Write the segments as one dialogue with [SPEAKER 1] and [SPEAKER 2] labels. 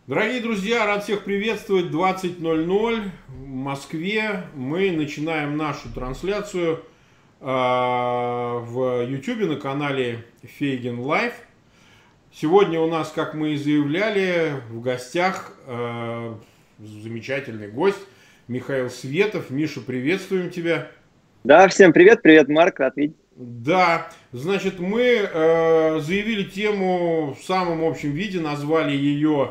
[SPEAKER 1] Дорогие друзья, рад всех приветствовать. 20:00 в Москве. Мы начинаем нашу трансляцию в YouTube на канале Фейгин Лайв. Сегодня у нас, как мы и заявляли, в гостях замечательный гость Михаил Светов. Миша, приветствуем тебя.
[SPEAKER 2] Да, всем привет, привет, Марк, рад видеть.
[SPEAKER 1] Да, значит, мы заявили тему в самом общем виде, назвали ее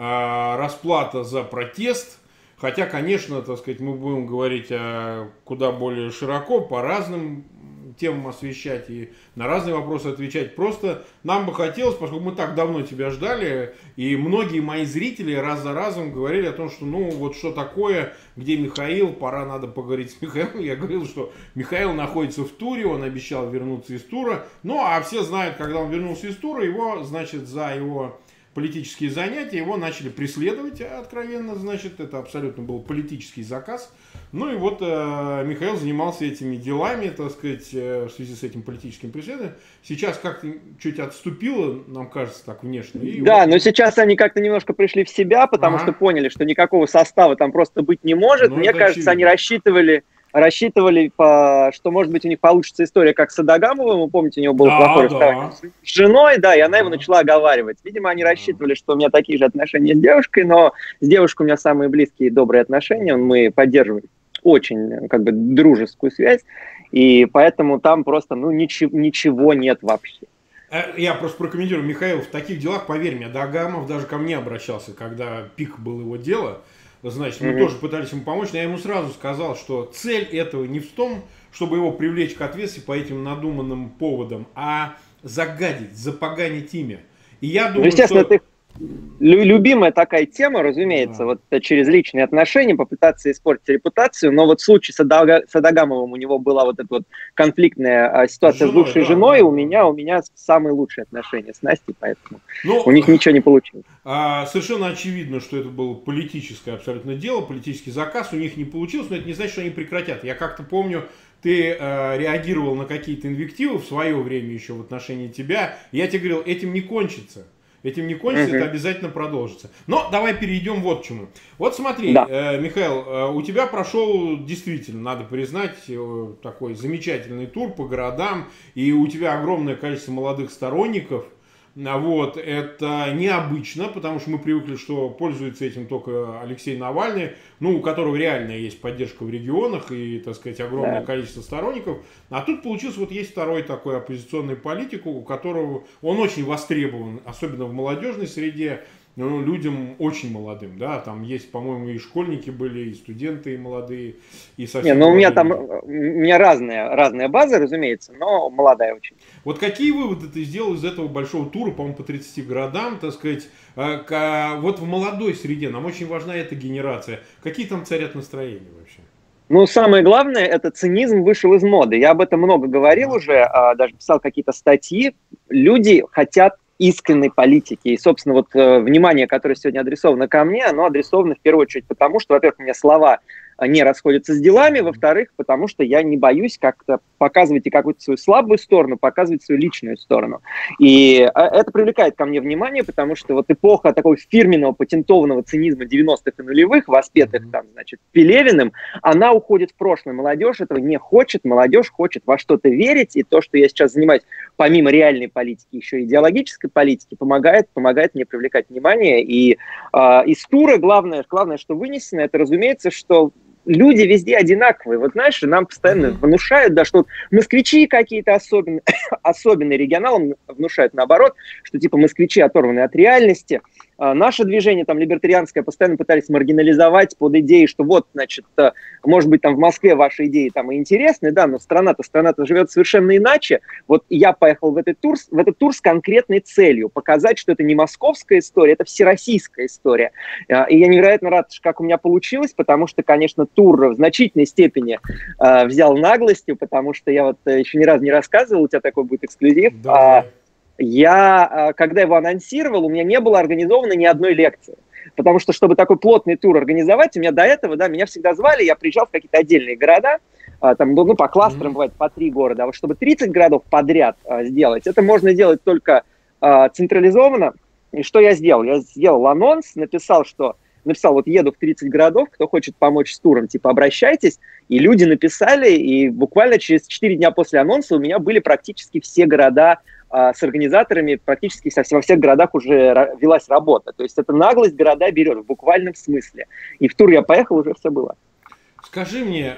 [SPEAKER 1] расплата за протест. Хотя, конечно, так сказать, мы будем говорить куда более широко, по разным темам освещать и на разные вопросы отвечать. Просто нам бы хотелось, поскольку мы так давно тебя ждали, и многие мои зрители раз за разом говорили о том, что ну вот что такое, где Михаил, пора, надо поговорить с Михаилом. Я говорил, что Михаил находится в туре, он обещал вернуться из тура. Ну, а все знают, когда он вернулся из тура, его, значит, за его политические занятия, его начали преследовать откровенно, значит, это абсолютно был политический заказ. Ну и вот Михаил занимался этими делами, так сказать, в связи с этим политическим преследованием. Сейчас как-то чуть отступило, нам кажется, так внешне. И
[SPEAKER 2] Да,
[SPEAKER 1] вот...
[SPEAKER 2] но сейчас они как-то немножко пришли в себя, потому что поняли, что никакого состава там просто быть не может.
[SPEAKER 1] Ну,
[SPEAKER 2] Мне кажется,
[SPEAKER 1] очевидно.
[SPEAKER 2] они рассчитывали, что, может быть, у них получится история, как с Адамовым. Вы помните, у него было плохое расставание с женой, да, и она его начала оговаривать. Видимо, они рассчитывали, что у меня такие же отношения с девушкой, но с девушкой у меня самые близкие и добрые отношения. Мы поддерживаем очень, как бы, дружескую связь, и поэтому там просто, ну, ничего нет вообще.
[SPEAKER 1] Я просто прокомментирую. Михаил, в таких делах, поверь мне, Дагамов даже ко мне обращался, когда пик был его дела. Значит, мы тоже пытались ему помочь, но я ему сразу сказал, что цель этого не в том, чтобы его привлечь к ответственности по этим надуманным поводам, а загадить, запоганить имя. И я думаю,
[SPEAKER 2] естественно,
[SPEAKER 1] что...
[SPEAKER 2] Любимая такая тема, разумеется, вот через личные отношения попытаться испортить репутацию, но вот в случае с Адамовым у него была вот эта вот конфликтная ситуация с бывшей женой, у меня самые лучшие отношения с Настей, поэтому у них ничего не получилось.
[SPEAKER 1] Совершенно очевидно, что это было политическое абсолютно дело, политический заказ, у них не получилось, но это не значит, что они прекратят. Я как-то помню, ты реагировал на какие-то инвективы в свое время еще в отношении тебя, и я тебе говорил, этим не кончится. Этим не кончится, это обязательно продолжится. Но давай перейдем вот к чему. Вот смотри, Михаил, у тебя прошел действительно, надо признать, такой замечательный тур по городам, и у тебя огромное количество молодых сторонников. Вот, это необычно, потому что мы привыкли, что пользуется этим только Алексей Навальный, ну, у которого реально есть поддержка в регионах и, так сказать, огромное количество сторонников. А тут получился, вот есть второй такой оппозиционный политик, у которого он очень востребован, особенно в молодежной среде, ну, людям очень молодым, да, там есть, по-моему, и школьники были, и студенты, и молодые, и совсем
[SPEAKER 2] у меня разная база, разумеется, но молодая очень.
[SPEAKER 1] Вот какие выводы ты сделал из этого большого тура, по-моему, по 30 городам, так сказать, вот в молодой среде, нам очень важна эта генерация, какие там царят настроения вообще?
[SPEAKER 2] Ну, самое главное, это цинизм вышел из моды. Я об этом много говорил уже, даже писал какие-то статьи. Люди хотят искренней политики. И, собственно, вот внимание, которое сегодня адресовано ко мне, оно адресовано в первую очередь потому, что, во-первых, у меня слова не расходятся с делами, во-вторых, потому что я не боюсь как-то показывать и какую-то свою слабую сторону, показывать свою личную сторону. И это привлекает ко мне внимание, потому что вот эпоха такого фирменного патентованного цинизма 90-х и нулевых, воспетых там, значит, Пелевиным, она уходит в прошлое. Молодежь этого не хочет, молодежь хочет во что-то верить, и то, что я сейчас занимаюсь, помимо реальной политики, еще и идеологической политики, помогает мне привлекать внимание. И из тура главное, что вынесено, это, разумеется, что люди везде одинаковые. Вот знаешь, нам постоянно внушают, да, что вот москвичи какие-то особенные, регионалам внушают наоборот, что типа москвичи оторваны от реальности. Наше движение там либертарианское постоянно пытались маргинализовать под идеей, что вот, значит, может быть, там в Москве ваши идеи там и интересны, да, но страна-то живет совершенно иначе. Вот я поехал в этот тур с конкретной целью показать, что это не московская история, это всероссийская история. И я невероятно рад, как у меня получилось, потому что, конечно, тур в значительной степени взял наглостью, потому что я вот еще ни разу не рассказывал, у тебя такой будет эксклюзив.
[SPEAKER 1] Да.
[SPEAKER 2] Я, когда его анонсировал, у меня не было организовано ни одной лекции. Потому что, чтобы такой плотный тур организовать, у меня до этого, да, меня всегда звали, я приезжал в какие-то отдельные города, там, ну, по кластерам бывает по 3 города, а вот чтобы 30 городов подряд сделать, это можно делать только централизованно, И что я сделал? Я сделал анонс, написал, вот еду в 30 городов, кто хочет помочь с туром, типа обращайтесь. И люди написали, и буквально через 4 дня после анонса у меня были практически все города с организаторами, практически во всех городах уже велась работа. То есть это наглость города берет в буквальном смысле. И в тур я поехал, уже все было.
[SPEAKER 1] Скажи мне,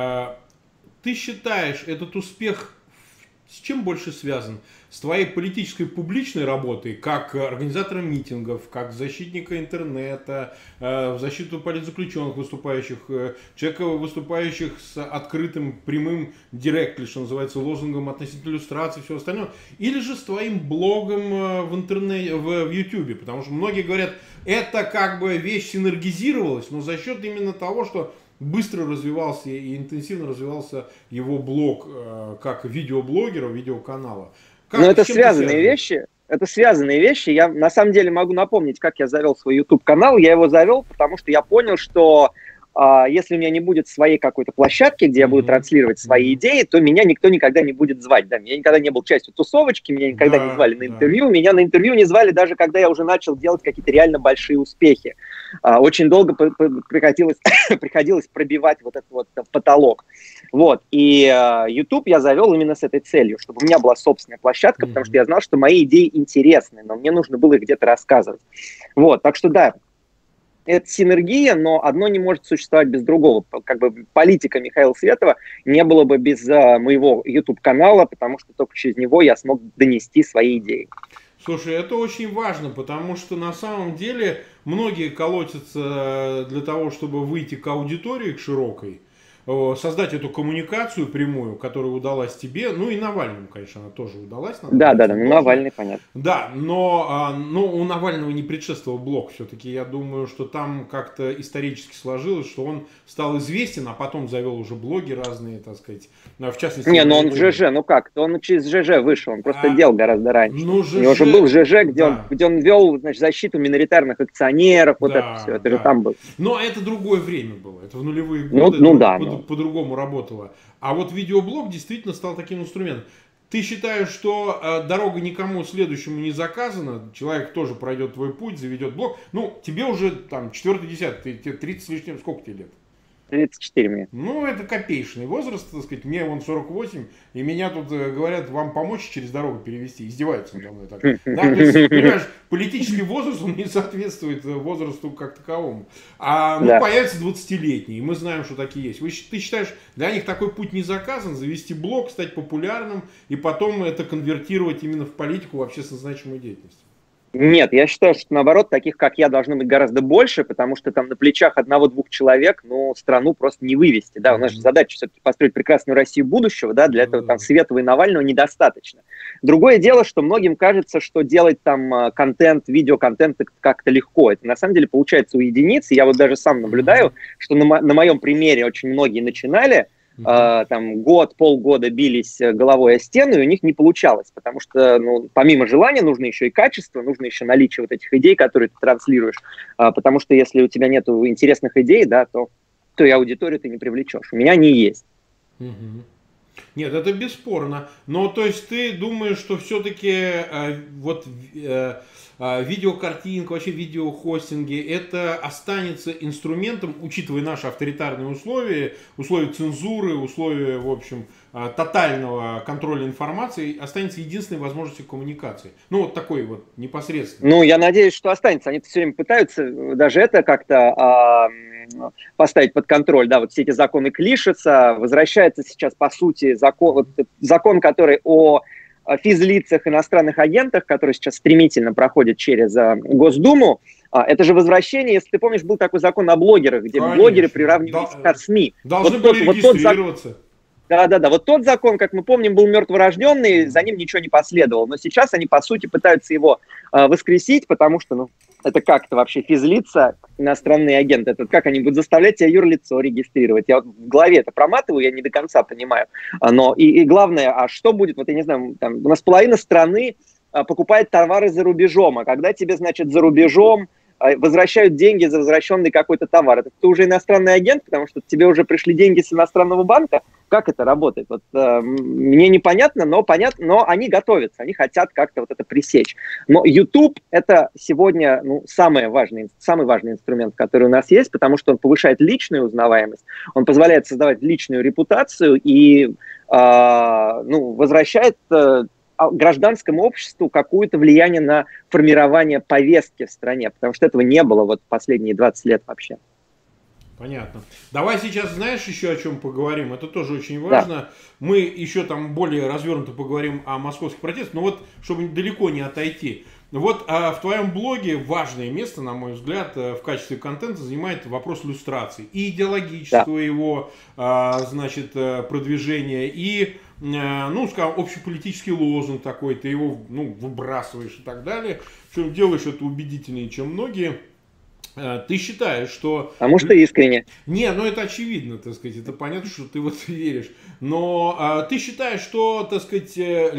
[SPEAKER 1] ты считаешь этот успех с чем больше связан? С твоей политической публичной работой, как организатора митингов, как защитника интернета, в защиту политзаключенных выступающих, человека, выступающих с открытым, прямым, директли, что называется, лозунгом относительно иллюстрации и всего остального, или же с твоим блогом в интернете, в YouTube? Потому что многие говорят, это как бы вещь синергизировалась, но за счет именно того, что быстро развивался и интенсивно развивался его блог как видеоблогера, видеоканала.
[SPEAKER 2] Но это связанные вещи. Это связанные вещи. Я на самом деле могу напомнить, как я завел свой YouTube-канал. Я его завел, потому что я понял, что если у меня не будет своей какой-то площадки, где я буду транслировать свои идеи, то меня никто никогда не будет звать. Да? Я никогда не был частью тусовочки, меня никогда не звали на интервью. Меня на интервью не звали даже когда я уже начал делать какие-то реально большие успехи. Очень долго приходилось пробивать вот этот вот потолок. Вот. И YouTube я завел именно с этой целью, чтобы у меня была собственная площадка, потому что я знал, что мои идеи интересны, но мне нужно было их где-то рассказывать. Вот. Так что да, это синергия, но одно не может существовать без другого. Как бы политика Михаила Светова не было бы без моего YouTube-канала, потому что только через него я смог донести свои идеи.
[SPEAKER 1] Слушай, это очень важно, потому что на самом деле многие колотятся для того, чтобы выйти к аудитории, к широкой, создать эту коммуникацию прямую, которая удалась тебе, ну и Навальному, конечно, она тоже удалась.
[SPEAKER 2] Да, ну Навальный, понятно.
[SPEAKER 1] Да, но у Навального не предшествовал блог, все-таки я думаю, что там как-то исторически сложилось, что он стал известен, а потом завел уже блоги разные, так сказать, в частности...
[SPEAKER 2] Не, ну он в ЖЖ, ну как, он через ЖЖ вышел, он просто делал гораздо раньше. Ну, ЖЖ, у него же был ЖЖ, где он вел, значит, защиту миноритарных акционеров, вот это все, это же там было.
[SPEAKER 1] Но это другое время было, это в нулевые годы. По-другому работало. А вот видеоблог действительно стал таким инструментом. Ты считаешь, что дорога никому следующему не заказана, человек тоже пройдет твой путь, заведет блог. Ну, тебе уже там 4-й десятый, тебе 30 с лишним, сколько тебе лет?
[SPEAKER 2] 34 мне.
[SPEAKER 1] Ну, это копеечный возраст, так сказать, мне вон 48, и меня тут говорят, вам помочь через дорогу перевести, издеваются надо мной так. Да, то есть, понимаешь, политический возраст, он не соответствует возрасту как таковому. Появятся 20-летние, и мы знаем, что такие есть. Ты считаешь, для них такой путь не заказан, завести блог, стать популярным, и потом это конвертировать именно в политику, в общественно значимую деятельность?
[SPEAKER 2] Нет, я считаю, что наоборот, таких, как я, должно быть гораздо больше, потому что там на плечах одного-двух человек, страну просто не вывести, да, у нас же задача все-таки построить прекрасную Россию будущего, да, для этого там Светова и Навального недостаточно. Другое дело, что многим кажется, что делать там контент, видеоконтент как-то легко, это на самом деле получается у единиц, я вот даже сам наблюдаю, что на моем примере очень многие начинали, там полгода бились головой о стену, и у них не получалось, потому что, помимо желания, нужно еще и качество, нужно еще наличие вот этих идей, которые ты транслируешь, потому что если у тебя нет интересных идей, да, то и аудиторию ты не привлечешь. У меня они есть.
[SPEAKER 1] Нет, это бесспорно. Но то есть ты думаешь, что все-таки видеокартинка, вообще видеохостинги, это останется инструментом, учитывая наши авторитарные условия цензуры, условия, в общем, тотального контроля информации, останется единственной возможностью коммуникации. Вот такой вот непосредственно.
[SPEAKER 2] Я надеюсь, что останется. Они все время пытаются даже это как-то поставить под контроль. Да, вот все эти законы Клишеса. Возвращается сейчас, по сути, закон, который о физлицах, иностранных агентах, который сейчас стремительно проходит через Госдуму. Это же возвращение, если ты помнишь, был такой закон о блогерах, где блогеры приравнивались к СМИ.
[SPEAKER 1] Должны были регистрироваться.
[SPEAKER 2] Да. Вот тот закон, как мы помним, был мертворожденный, за ним ничего не последовало. Но сейчас они, по сути, пытаются его воскресить, потому что, это как-то вообще физлица, иностранные агенты, это как они будут заставлять тебя юрлицо регистрировать? Я вот в голове это проматываю, я не до конца понимаю. Но и главное, а что будет, вот я не знаю, там, у нас половина страны покупает товары за рубежом, а когда тебе, значит, за рубежом возвращают деньги за возвращенный какой-то товар. Это ты уже иностранный агент, потому что тебе уже пришли деньги с иностранного банка. Как это работает? Вот, мне непонятно, но понятно, но они готовятся, они хотят как-то вот это пресечь. Но YouTube это сегодня самый важный инструмент, который у нас есть, потому что он повышает личную узнаваемость, он позволяет создавать личную репутацию и возвращает гражданскому обществу какое-то влияние на формирование повестки в стране, потому что этого не было вот последние 20 лет вообще.
[SPEAKER 1] Понятно. Давай сейчас, знаешь, еще о чем поговорим. Это тоже очень важно. Да. Мы еще там более развернуто поговорим о московских протестах, но вот, чтобы далеко не отойти. Вот в твоем блоге важное место, на мой взгляд, в качестве контента занимает вопрос люстрации. И идеологического его, значит, продвижения, и, скажем, общеполитический лозунг такой, ты его, выбрасываешь и так далее. Причем делаешь это убедительнее, чем многие. Ты считаешь, что...
[SPEAKER 2] Потому что искренне.
[SPEAKER 1] Не, это очевидно, так сказать, это понятно, что ты в это веришь. Но ты считаешь, что, так сказать,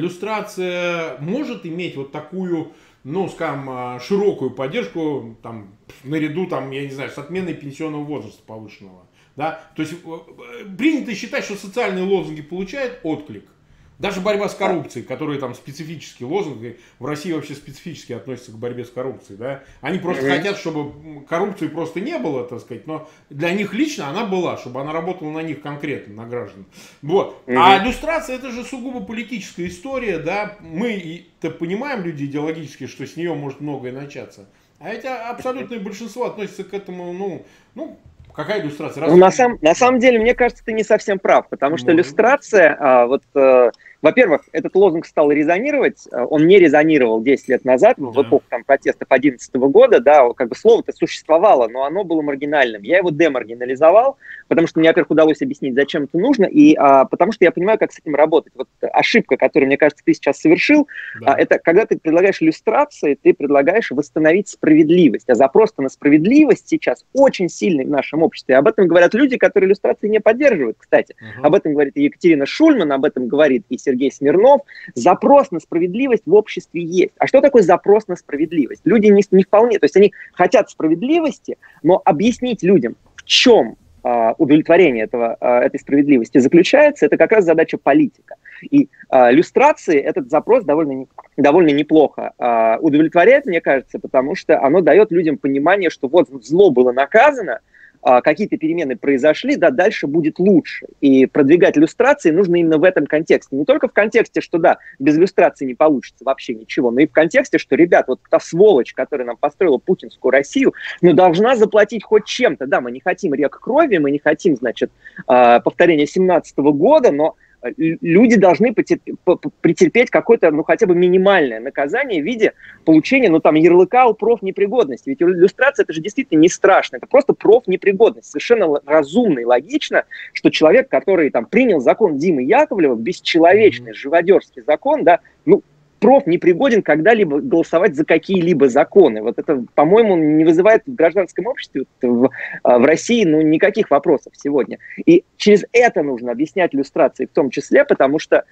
[SPEAKER 1] люстрация может иметь вот такую, скажем, широкую поддержку, там, наряду, там, я не знаю, с отменой пенсионного возраста повышенного, да? То есть принято считать, что социальные лозунги получают отклик. Даже борьба с коррупцией, которые там специфические лозунги, в России вообще специфически относятся к борьбе с коррупцией, да? Они просто хотят, чтобы коррупции просто не было, так сказать, но для них лично она была, чтобы она работала на них конкретно, на граждан. Вот. А люстрация это же сугубо политическая история, да? Мы-то понимаем, люди идеологически, что с нее может многое начаться. А эти абсолютное большинство относится к этому, какая иллюстрация?
[SPEAKER 2] На самом деле, мне кажется, ты не совсем прав, потому что иллюстрация, во-первых, этот лозунг стал резонировать, он не резонировал 10 лет назад, в эпоху протестов 2011 года, да, как бы слово-то существовало, но оно было маргинальным. Я его демаргинализовал, потому что мне, во-первых, удалось объяснить, зачем это нужно, и потому что я понимаю, как с этим работать. Вот ошибка, которую, мне кажется, ты сейчас совершил, это когда ты предлагаешь иллюстрации, ты предлагаешь восстановить справедливость, а запрос на справедливость сейчас очень сильный в нашем обществе. Об этом говорят люди, которые иллюстрации не поддерживают, кстати. Об этом говорит и Екатерина Шульман, об этом говорит и Сергей Смирнов. Запрос на справедливость в обществе есть. А что такое запрос на справедливость? Люди не вполне, то есть они хотят справедливости, но объяснить людям, в чем удовлетворение этой справедливости заключается, это как раз задача политика. И люстрации этот запрос довольно неплохо удовлетворяет, мне кажется, потому что оно дает людям понимание, что вот зло было наказано, какие-то перемены произошли, да, дальше будет лучше. И продвигать люстрации нужно именно в этом контексте. Не только в контексте, что, да, без люстрации не получится вообще ничего, но и в контексте, что, ребят, вот та сволочь, которая нам построила путинскую Россию, должна заплатить хоть чем-то. Да, мы не хотим рек крови, мы не хотим, значит, повторения 17 года, но люди должны претерпеть какое-то, хотя бы минимальное наказание в виде получения, ярлыка о профнепригодности. Ведь иллюстрация это же действительно не страшно, это просто профнепригодность. Совершенно разумно и логично, что человек, который принял закон Димы Яковлева, бесчеловечный, живодерский закон, да, профнепригоден когда-либо голосовать за какие-либо законы. Вот это, по-моему, не вызывает в гражданском обществе, в России, никаких вопросов сегодня. И через это нужно объяснять люстрации в том числе, потому что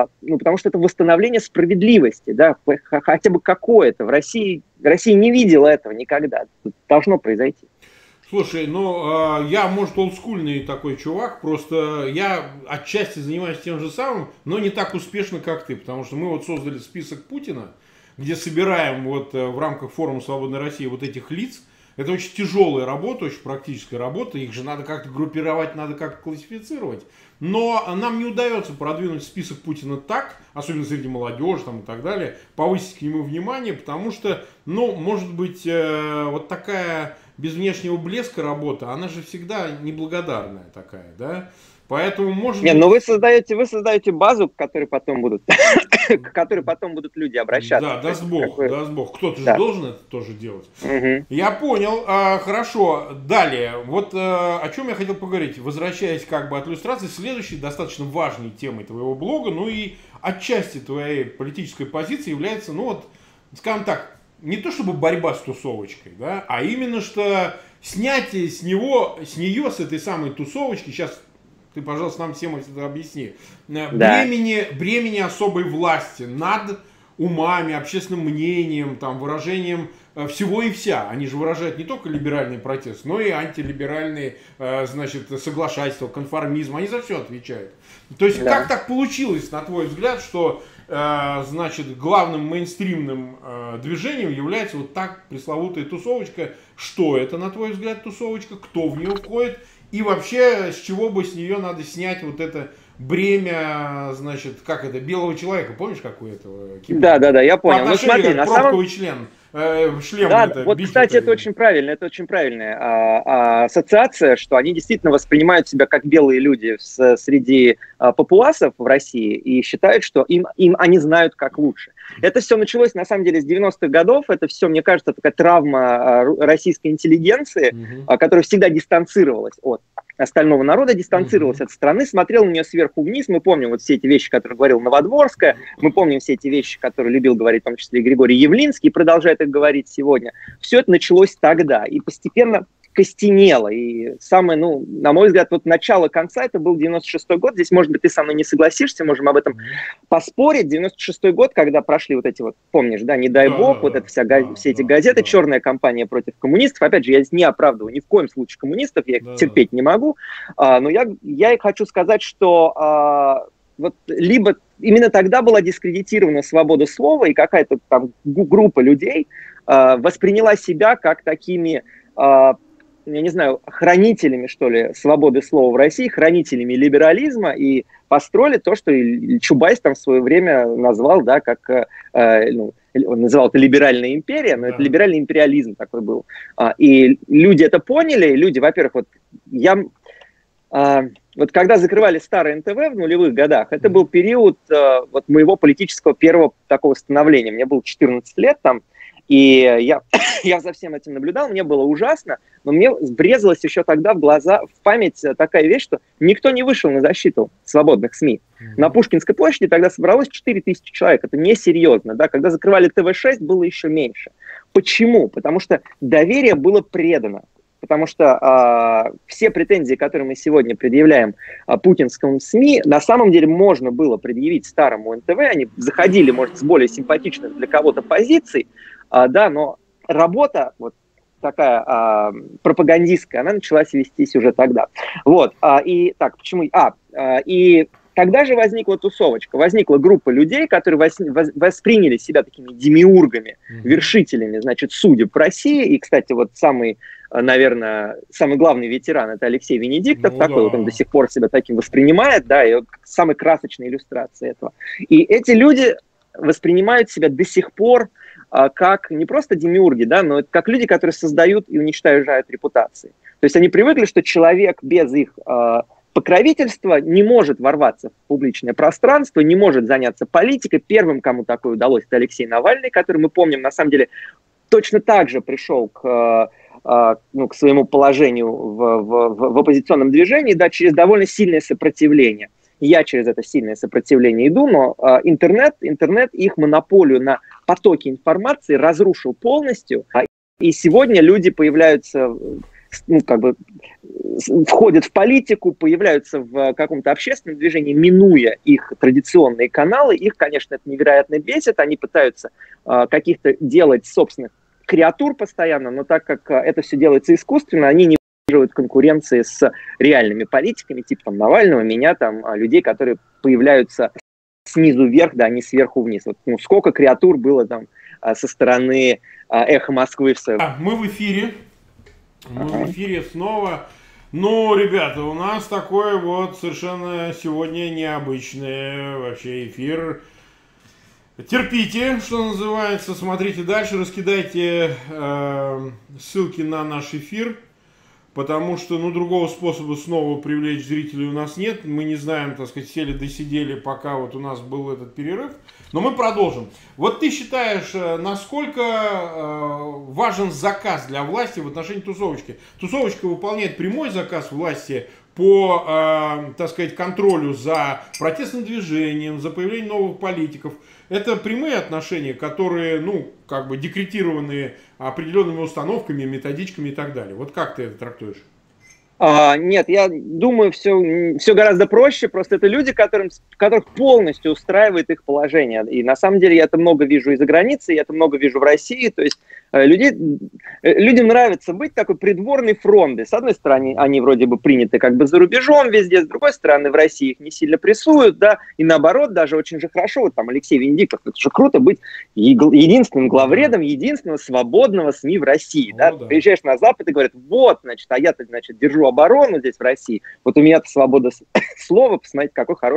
[SPEAKER 2] это восстановление справедливости, да, хотя бы какое-то. Россия не видела этого никогда. Это должно произойти.
[SPEAKER 1] Слушай, я, может, олдскульный такой чувак, просто я отчасти занимаюсь тем же самым, но не так успешно, как ты, потому что мы создали список Путина, где собираем в рамках форума «Свободной России» этих лиц. Это очень тяжелая работа, очень практическая работа, их же надо как-то группировать, надо как-то классифицировать. Но нам не удается продвинуть список Путина так, особенно среди молодежи и так далее, повысить к нему внимание, потому что, может быть, такая без внешнего блеска работа, она же всегда неблагодарная такая, да? Поэтому может быть...
[SPEAKER 2] вы создаете базу, к которой потом будут люди обращаться.
[SPEAKER 1] Да, даст Бог. Кто-то же должен это тоже делать. Я понял. Хорошо. Далее. О чем я хотел поговорить. Возвращаясь от иллюстрации, следующей достаточно важной темой твоего блога, и отчасти твоей политической позиции является, скажем так, не то чтобы борьба с тусовочкой, да, а именно что снятие с нее, с этой самой тусовочки, сейчас ты, пожалуйста, нам всем это объясни, бремени особой власти над умами, общественным мнением, там, выражением всего и вся. Они же выражают не только либеральный протест, но и антилиберальные, значит, соглашательства, конформизм. Они за все отвечают. То есть,
[SPEAKER 2] Да.
[SPEAKER 1] как так получилось, на твой взгляд, что, значит, главным мейнстримным движением является вот так пресловутая тусовочка? Что это, на твой взгляд, тусовочка? Кто в нее входит? И вообще, с чего бы с нее надо снять вот это бремя, значит, как это, белого человека, помнишь, как у этого?
[SPEAKER 2] Да, я понял.
[SPEAKER 1] Ну смотри, как пробковый член. Шлем
[SPEAKER 2] да,
[SPEAKER 1] это,
[SPEAKER 2] вот, кстати, это очень правильно, это очень правильная ассоциация, что они действительно воспринимают себя как белые люди среди папуасов в России и считают, что им они знают как лучше. Это все началось, на самом деле, с 90-х годов, это все, мне кажется, такая травма российской интеллигенции, которая всегда дистанцировалась от остального народа, дистанцировалась от страны, смотрел на нее сверху вниз. Мы помним вот все эти вещи, которые говорил Новодворская, мы помним все эти вещи, которые любил говорить, в том числе и Григорий Явлинский, и продолжает их говорить сегодня. Все это началось тогда и постепенно костенело. И самое, ну, на мой взгляд, вот начало конца, это был 96-й год. Здесь, может быть, ты со мной не согласишься, можем об этом поспорить. 96-й год, когда прошли вот эти вот, помнишь, да, не дай бог, вот это все эти газеты, черная кампания против коммунистов. Опять же, я здесь не оправдываю ни в коем случае коммунистов, я их терпеть не могу. Но я хочу сказать, что вот либо именно тогда была дискредитирована свобода слова, и какая-то там группа людей восприняла себя как такими, я не знаю, хранителями, что ли, свободы слова в России, хранителями либерализма, и построили то, что Чубайс там в свое время назвал, да, как, ну, он называл это либеральная империя, но это либеральный империализм такой был. И люди это поняли, люди, во-первых, вот когда закрывали старое НТВ в нулевых годах, это был период вот моего политического первого такого становления. Мне было 14 лет там, и я за всем этим наблюдал, мне было ужасно, но мне врезалась еще тогда в глаза, в память такая вещь, что никто не вышел на защиту свободных СМИ. На Пушкинской площади тогда собралось 4000 человек, это несерьезно, да? Когда закрывали ТВ-6, было еще меньше. Почему? Потому что доверие было предано. Потому что все претензии, которые мы сегодня предъявляем путинскому СМИ, на самом деле можно было предъявить старому НТВ. Они заходили, может, с более симпатичных для кого-то позиций, да, но работа вот такая пропагандистская, она началась вестись уже тогда. Вот, и так, почему? И тогда же возникла тусовочка, возникла группа людей, которые восприняли себя такими демиургами, вершителями, значит, судеб в России. И, кстати, вот самый, наверное, самый главный ветеран — это Алексей Венедиктов, ну, такой да. Вот он до сих пор себя таким воспринимает, да, и вот самая красочная иллюстрация этого. И эти люди воспринимают себя до сих пор как не просто демиурги, да, но как люди, которые создают и уничтожают репутации. То есть они привыкли, что человек без их покровительства не может ворваться в публичное пространство, не может заняться политикой. Первым, кому такое удалось, это Алексей Навальный, который, мы помним, на самом деле точно так же пришел к своему положению в оппозиционном движении, да, через довольно сильное сопротивление. Я через это сильное сопротивление иду, но интернет их монополию на потоки информации разрушил полностью. И сегодня люди появляются, входят в политику, появляются в каком-то общественном движении, минуя их традиционные каналы. Их, конечно, это невероятно бесит. Они пытаются каких-то делать собственных креатур постоянно, но так как это все делается искусственно, они не в конкуренции с реальными политиками, типа там Навального, меня, там, людей, которые появляются снизу вверх, да, не сверху вниз. Вот, сколько креатур было там со стороны «Эхо Москвы».
[SPEAKER 1] Мы в эфире. Мы в эфире снова. Ну, ребята, у нас такой вот совершенно сегодня необычный вообще эфир. Терпите, что называется, смотрите дальше, раскидайте ссылки на наш эфир. Потому что, другого способа снова привлечь зрителей у нас нет. Мы не знаем, так сказать, сели-досидели, пока вот у нас был этот перерыв. Но мы продолжим. Вот ты считаешь, насколько важен заказ для власти в отношении тусовочки? Тусовочка выполняет прямой заказ власти по, так сказать, контролю за протестным движением, за появлением новых политиков. Это прямые отношения, которые, декретированы определенными установками, методичками и так далее. Вот как ты это трактуешь?
[SPEAKER 2] Нет, я думаю, все гораздо проще. Просто это люди, которых полностью устраивает их положение. И на самом деле я это много вижу и за границей, я это много вижу в России. То есть людям нравится быть такой придворной фронтой. С одной стороны, они вроде бы приняты как бы за рубежом везде, с другой стороны, в России их не сильно прессуют, да, и наоборот, даже очень же хорошо. Вот там Алексей Венедиктов, это же круто быть единственным главредом единственного свободного СМИ в России. Да?
[SPEAKER 1] Да.
[SPEAKER 2] Приезжаешь на Запад и говорят, вот, значит, а я-то, значит, держу оборону здесь в России, вот у меня-то свобода слова, посмотрите,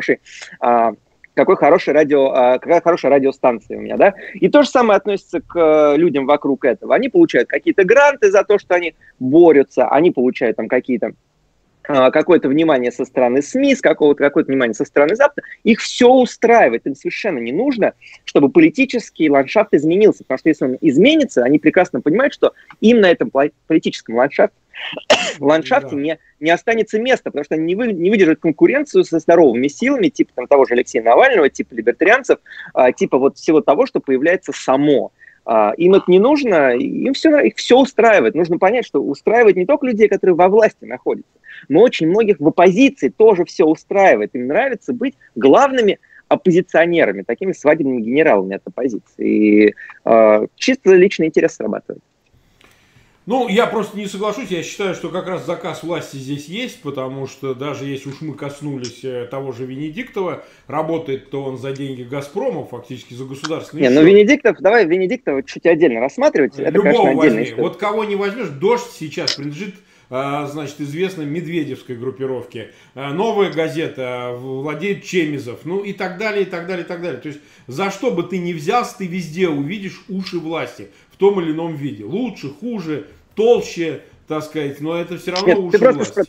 [SPEAKER 2] какая хорошая радиостанция у меня, да? И то же самое относится к людям вокруг этого. Они получают какие-то гранты за то, что они борются, они получают там какое-то внимание со стороны СМИ, какое-то внимание со стороны Запада, их все устраивает, им совершенно не нужно, чтобы политический ландшафт изменился, потому что если он изменится, они прекрасно понимают, что им на этом политическом ландшафте не останется места, потому что они не выдержат конкуренцию со здоровыми силами, типа там, того же Алексея Навального, типа либертарианцев, типа вот всего того, что появляется само. Им это не нужно, их все устраивает. Нужно понять, что устраивает не только людей, которые во власти находятся, но очень многих в оппозиции тоже все устраивает. Им нравится быть главными оппозиционерами, такими свадебными генералами от оппозиции. И чисто личный интерес срабатывает.
[SPEAKER 1] Ну, я просто не соглашусь, я считаю, что как раз заказ власти здесь есть, потому что даже если уж мы коснулись того же Венедиктова, работает-то он за деньги Газпрома, фактически за государственный счет.
[SPEAKER 2] Ну давай Венедиктова чуть отдельно рассматривать, это,
[SPEAKER 1] любого
[SPEAKER 2] конечно, отдельная
[SPEAKER 1] возьми.
[SPEAKER 2] история.
[SPEAKER 1] Вот кого не возьмешь, «Дождь» сейчас принадлежит, значит, известной медведевской группировке. «Новая газета» владеет Чемизов, ну и так далее, и так далее, и так далее. То есть за что бы ты ни взялся, ты везде увидишь уши власти в том или ином виде. Лучше, хуже, толще, так сказать, но это все равно
[SPEAKER 2] Нет,
[SPEAKER 1] уши власти.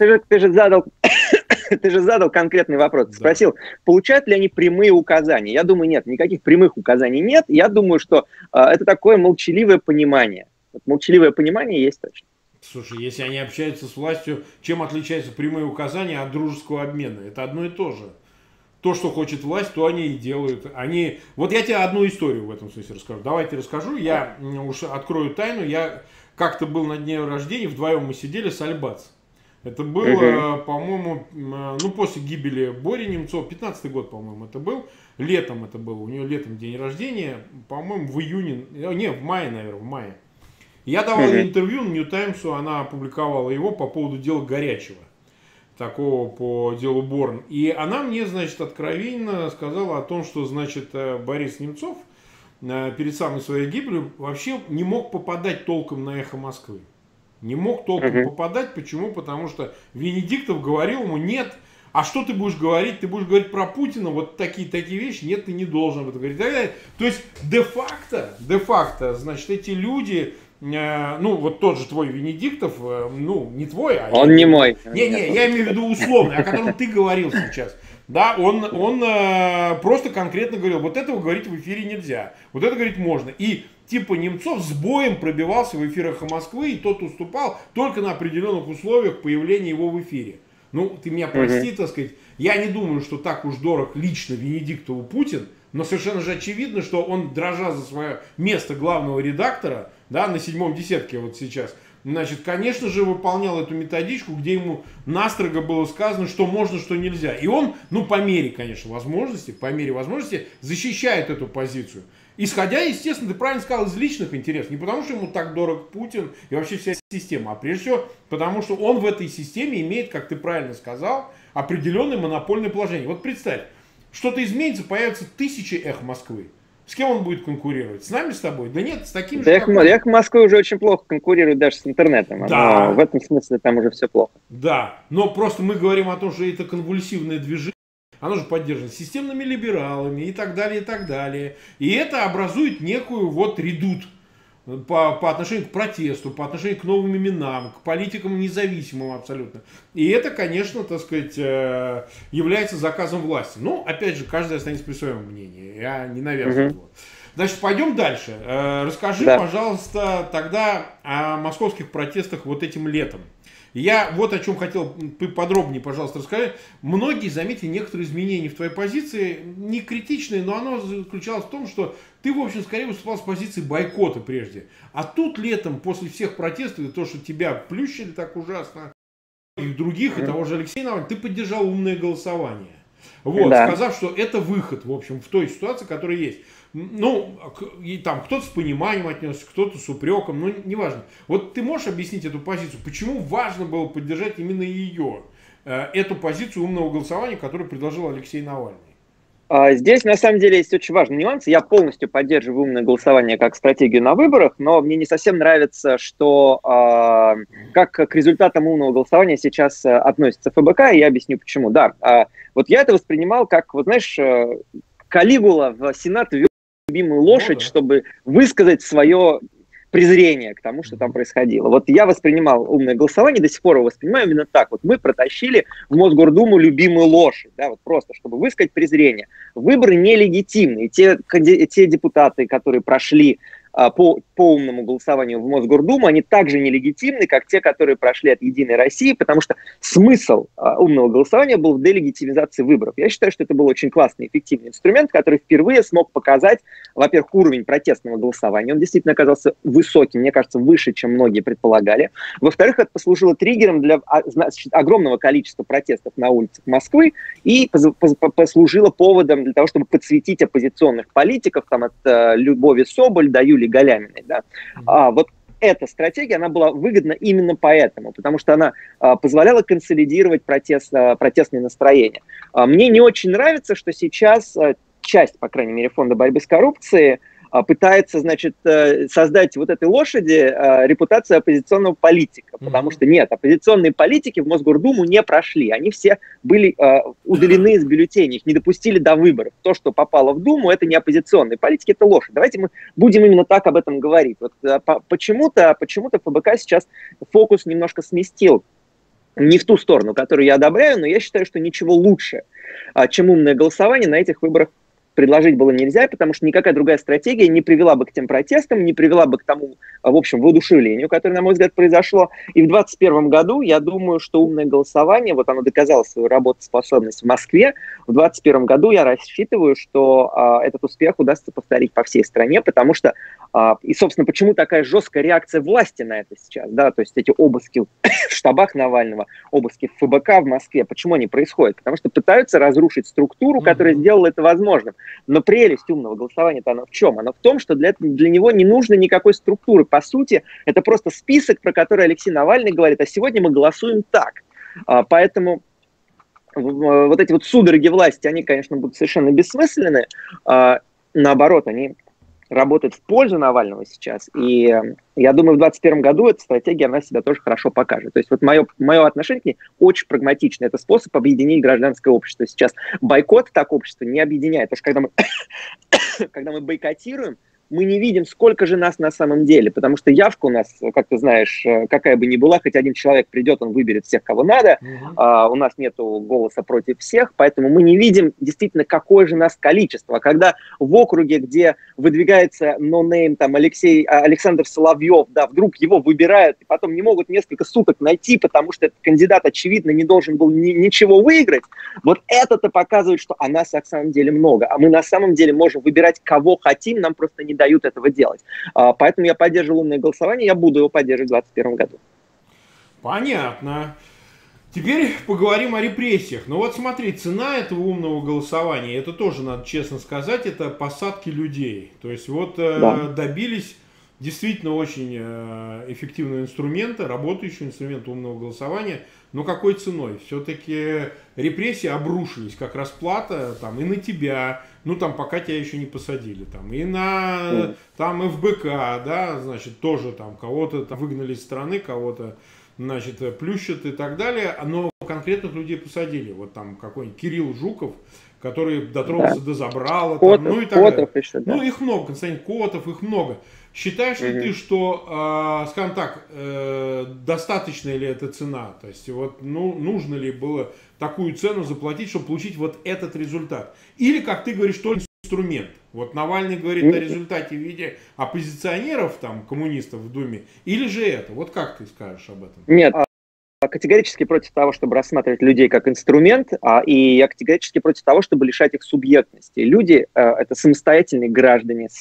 [SPEAKER 2] Ты же задал конкретный вопрос. Ты спросил, получают ли они прямые указания. Я думаю, нет, никаких прямых указаний нет. Я думаю, что это такое молчаливое понимание. Вот молчаливое понимание есть точно.
[SPEAKER 1] Слушай, если они общаются с властью, чем отличаются прямые указания от дружеского обмена? Это одно и то же. То, что хочет власть, то они и делают. Вот я тебе одну историю в этом смысле расскажу. Давайте расскажу. Я уж открою тайну. Я как-то был на дне рождения, вдвоем мы сидели с Альбац. Это было, по-моему, после гибели Бори Немцова, 15-й год, по-моему, это был. Летом это было. У нее летом день рождения, по-моему, в июне, в мае, наверное, в мае. Я давал ей интервью Нью Таймсу, она опубликовала его по поводу дела Горячего, такого по делу Борн. И она мне, значит, откровенно сказала о том, что, значит, Борис Немцов перед самой своей гибелью вообще не мог попадать толком на «Эхо Москвы». Не мог толком попадать. Почему? Потому что Венедиктов говорил ему: нет, а что ты будешь говорить? Ты будешь говорить про Путина, вот такие вещи, нет, ты не должен об этом говорить. То есть, де-факто, значит, эти люди, вот тот же твой Венедиктов, не твой, а...
[SPEAKER 2] Он не мой.
[SPEAKER 1] Я имею в виду условный, о котором ты говорил сейчас. Да, он просто конкретно говорил, вот этого говорить в эфире нельзя, вот это говорить можно. И типа Немцов с боем пробивался в эфирах Москвы, и тот уступал только на определенных условиях появления его в эфире. Ну, ты меня прости, так сказать, я не думаю, что так уж дорог лично Венедиктову Путин, но совершенно же очевидно, что он, дрожа за свое место главного редактора, да, на 7-м десятке вот сейчас, значит, конечно же, выполнял эту методичку, где ему настрого было сказано, что можно, что нельзя. И он, по мере, конечно, возможности, защищает эту позицию. Исходя, естественно, ты правильно сказал, из личных интересов. Не потому, что ему так дорог Путин и вообще вся система, а прежде всего, потому что он в этой системе имеет, как ты правильно сказал, определенное монопольное положение. Вот представь, что-то изменится, появятся тысячи «Эхо Москвы». С кем он будет конкурировать? С нами, с тобой? Да нет, с таким же.
[SPEAKER 2] «Эхо Москвы» уже очень плохо конкурирует даже с интернетом.
[SPEAKER 1] Да.
[SPEAKER 2] В этом смысле там уже все плохо.
[SPEAKER 1] Да, но просто мы говорим о том, что это конвульсивное движение. Оно же поддержано системными либералами и так далее, и так далее. И это образует некую редут по отношению к протесту, по отношению к новым именам, к политикам независимым абсолютно. И это, конечно, так сказать, является заказом власти. Но, опять же, каждый останется при своем мнении. Я не навязываю его. Значит, пойдем дальше. Расскажи, пожалуйста, тогда о московских протестах вот этим летом. Я вот о чем хотел подробнее, пожалуйста, рассказать. Многие заметили некоторые изменения в твоей позиции, не критичные, но оно заключалось в том, что ты, в общем, скорее выступал с позиции бойкота прежде. А тут летом, после всех протестов, и то, что тебя плющили так ужасно, других, и того же Алексея Навального, ты поддержал умное голосование. Вот, да. Сказав, что это выход, в общем, в той ситуации, которая есть. Ну, и там кто-то с пониманием отнесся, кто-то с упреком, ну, неважно. Вот ты можешь объяснить эту позицию, почему важно было поддержать именно ее, эту позицию умного голосования, которую предложил Алексей Навальный?
[SPEAKER 2] Здесь, на самом деле, есть очень важный нюанс. Я полностью поддерживаю умное голосование как стратегию на выборах, но мне не совсем нравится, что как к результатам умного голосования сейчас относится ФБК, и я объясню почему. Да, вот я это воспринимал как, вот знаешь, Калигула в Сенат ввел любимую лошадь, чтобы высказать свое презрение к тому, что там происходило. Вот я воспринимал умное голосование, до сих пор его воспринимаю именно так. Вот мы протащили в Мосгордуму любимую лошадь, да, вот просто, чтобы высказать презрение. Выборы нелегитимны. Те депутаты, которые прошли по умному голосованию в Мосгордуму, они также нелегитимны, как те, которые прошли от «Единой России», потому что смысл умного голосования был в делегитимизации выборов. Я считаю, что это был очень классный, эффективный инструмент, который впервые смог показать, во-первых, уровень протестного голосования. Он действительно оказался высоким, мне кажется, выше, чем многие предполагали. Во-вторых, это послужило триггером для огромного количества протестов на улицах Москвы и послужило поводом для того, чтобы подсветить оппозиционных политиков, там, от Любови Соболь до Юлии Галяминой. Да? Вот эта стратегия, она была выгодна именно поэтому, потому что она позволяла консолидировать протестные настроения. Мне не очень нравится, что сейчас часть, по крайней мере, Фонда борьбы с коррупцией пытается, значит, создать вот этой лошади репутацию оппозиционного политика, потому что нет, оппозиционные политики в Мосгордуму не прошли, они все были удалены из бюллетеней, их не допустили до выборов. То, что попало в Думу, это не оппозиционные политики, это лошадь. Давайте мы будем именно так об этом говорить. Вот, почему-то ФБК сейчас фокус немножко сместил. Не в ту сторону, которую я одобряю, но я считаю, что ничего лучше, чем умное голосование, на этих выборах предложить было нельзя, потому что никакая другая стратегия не привела бы к тем протестам, не привела бы к тому, в общем, воодушевлению, которое, на мой взгляд, произошло. И в 2021 году, я думаю, что умное голосование, вот оно доказало свою работоспособность в Москве. В 2021 году я рассчитываю, что этот успех удастся повторить по всей стране, потому что, и, собственно, почему такая жесткая реакция власти на это сейчас, да, то есть эти обыски в штабах Навального, обыски в ФБК в Москве, почему они происходят? Потому что пытаются разрушить структуру, которая сделала это возможным. Но прелесть умного голосования-то она в чем? Она в том, что для него не нужно никакой структуры. По сути, это просто список, про который Алексей Навальный говорит, а сегодня мы голосуем так. Поэтому вот эти вот судороги власти, они, конечно, будут совершенно бессмысленны. Наоборот, они работают в пользу Навального сейчас. И я думаю, в 2021 году эта стратегия, она себя тоже хорошо покажет. То есть вот мое отношение к ней очень прагматичное. Это способ объединить гражданское общество. Сейчас бойкот так общество не объединяет. Потому что когда мы бойкотируем, мы не видим, сколько же нас на самом деле, потому что явка у нас, как ты знаешь, какая бы ни была, хоть один человек придет, он выберет всех, кого надо, у нас нету голоса против всех, поэтому мы не видим действительно, какое же нас количество. Когда в округе, где выдвигается ноунейм, там, Александр Соловьев, да, вдруг его выбирают, и потом не могут несколько суток найти, потому что этот кандидат, очевидно, не должен был ничего выиграть, вот это-то показывает, что нас на самом деле много, а мы на самом деле можем выбирать, кого хотим, нам просто не дают этого делать. Поэтому я поддерживал умное голосование, я буду его поддерживать в 2021 году.
[SPEAKER 1] Понятно. Теперь поговорим о репрессиях. Ну вот смотри, цена этого умного голосования, это тоже надо честно сказать, это посадки людей. То есть вот добились действительно очень эффективного инструмента, работающего инструмента умного голосования. Но какой ценой? Все-таки репрессии обрушились как расплата там, и на тебя, ну там пока тебя еще не посадили, там, и на там ФБК, да, значит, тоже там кого-то там выгнали из страны, кого-то, значит, плющат и так далее, но конкретных людей посадили. Вот там какой-нибудь Кирилл Жуков, который дотронулся до Забрала, там, ну и так далее. Еще, да. Ну их много, Константин Котов, их много. Считаешь ли ты, что, скажем так, достаточная ли эта цена? То есть, вот, ну, нужно ли было такую цену заплатить, чтобы получить вот этот результат? Или, как ты говоришь, только инструмент? Вот Навальный говорит о результате в виде оппозиционеров, там, коммунистов в Думе, или же это? Вот как ты скажешь об этом?
[SPEAKER 2] Нет, категорически против того, чтобы рассматривать людей как инструмент, и я категорически против того, чтобы лишать их субъектности. Люди – это самостоятельные граждане с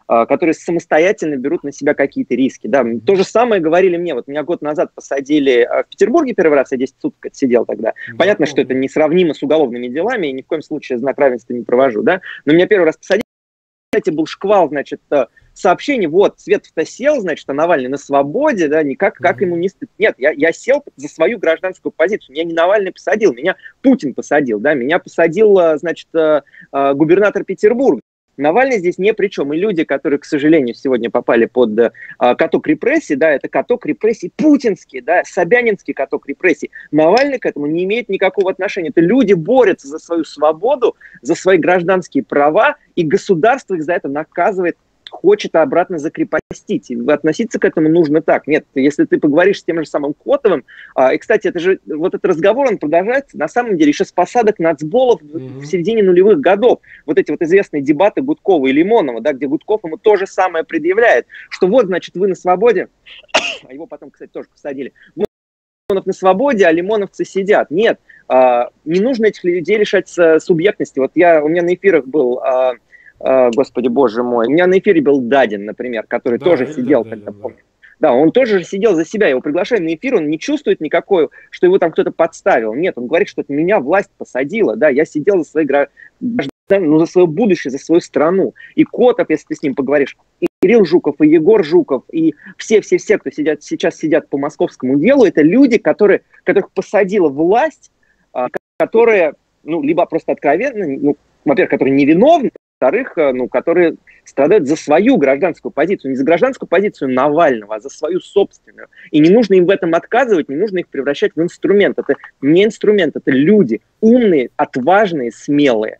[SPEAKER 2] которые самостоятельно берут на себя какие-то риски. Да. То же самое говорили мне. Вот меня год назад посадили в Петербурге первый раз, я 10 суток отсидел тогда. Понятно, что это несравнимо с уголовными делами, и ни в коем случае знак равенства не провожу. Да. Но меня первый раз посадили, кстати, был шквал, значит, сообщений, вот, Светов-то сел, значит, а Навальный на свободе, да, никак, как ему не стыдно. Нет, я сел за свою гражданскую позицию, меня не Навальный посадил, меня Путин посадил, да, меня посадил, значит, губернатор Петербурга. Навальный здесь ни при чем. И люди, которые, к сожалению, сегодня попали под каток репрессий, да, это каток репрессий путинский, да, собянинский каток репрессий. Навальный к этому не имеет никакого отношения. Это люди борются за свою свободу, за свои гражданские права, и государство их за это наказывает, хочет обратно закрепостить. И относиться к этому нужно так. Нет, если ты поговоришь с тем же самым Котовым, и, кстати, это же, вот этот разговор, он продолжается, на самом деле, еще с посадок нацболов в середине нулевых годов. Вот эти вот известные дебаты Гудкова и Лимонова, да, где Гудков ему то же самое предъявляет, что вот, значит, вы на свободе, а его потом, кстати, тоже посадили, Лимонов на свободе, а лимоновцы сидят. Нет, не нужно этих людей лишать субъектности. Вот у меня на эфирах был... Господи, боже мой. У меня на эфире был Дадин, например, который тоже сидел, когда помню. Да, он тоже сидел за себя, его приглашали на эфир, он не чувствует никакой, что его там кто-то подставил. Нет, он говорит, что это меня власть посадила, да, я сидел за свои граждан, ну, за свое будущее, за свою страну. И Котов, если ты с ним поговоришь, и Кирилл Жуков, и Егор Жуков, и все, кто сейчас сидят по московскому делу, это люди, которых посадила власть, которые, ну, либо просто откровенно, ну, во-первых, которые невиновны, во-вторых, ну, которые страдают за свою гражданскую позицию, не за гражданскую позицию Навального, а за свою собственную. И не нужно им в этом отказывать, не нужно их превращать в инструмент. Это не инструмент, это люди умные, отважные, смелые.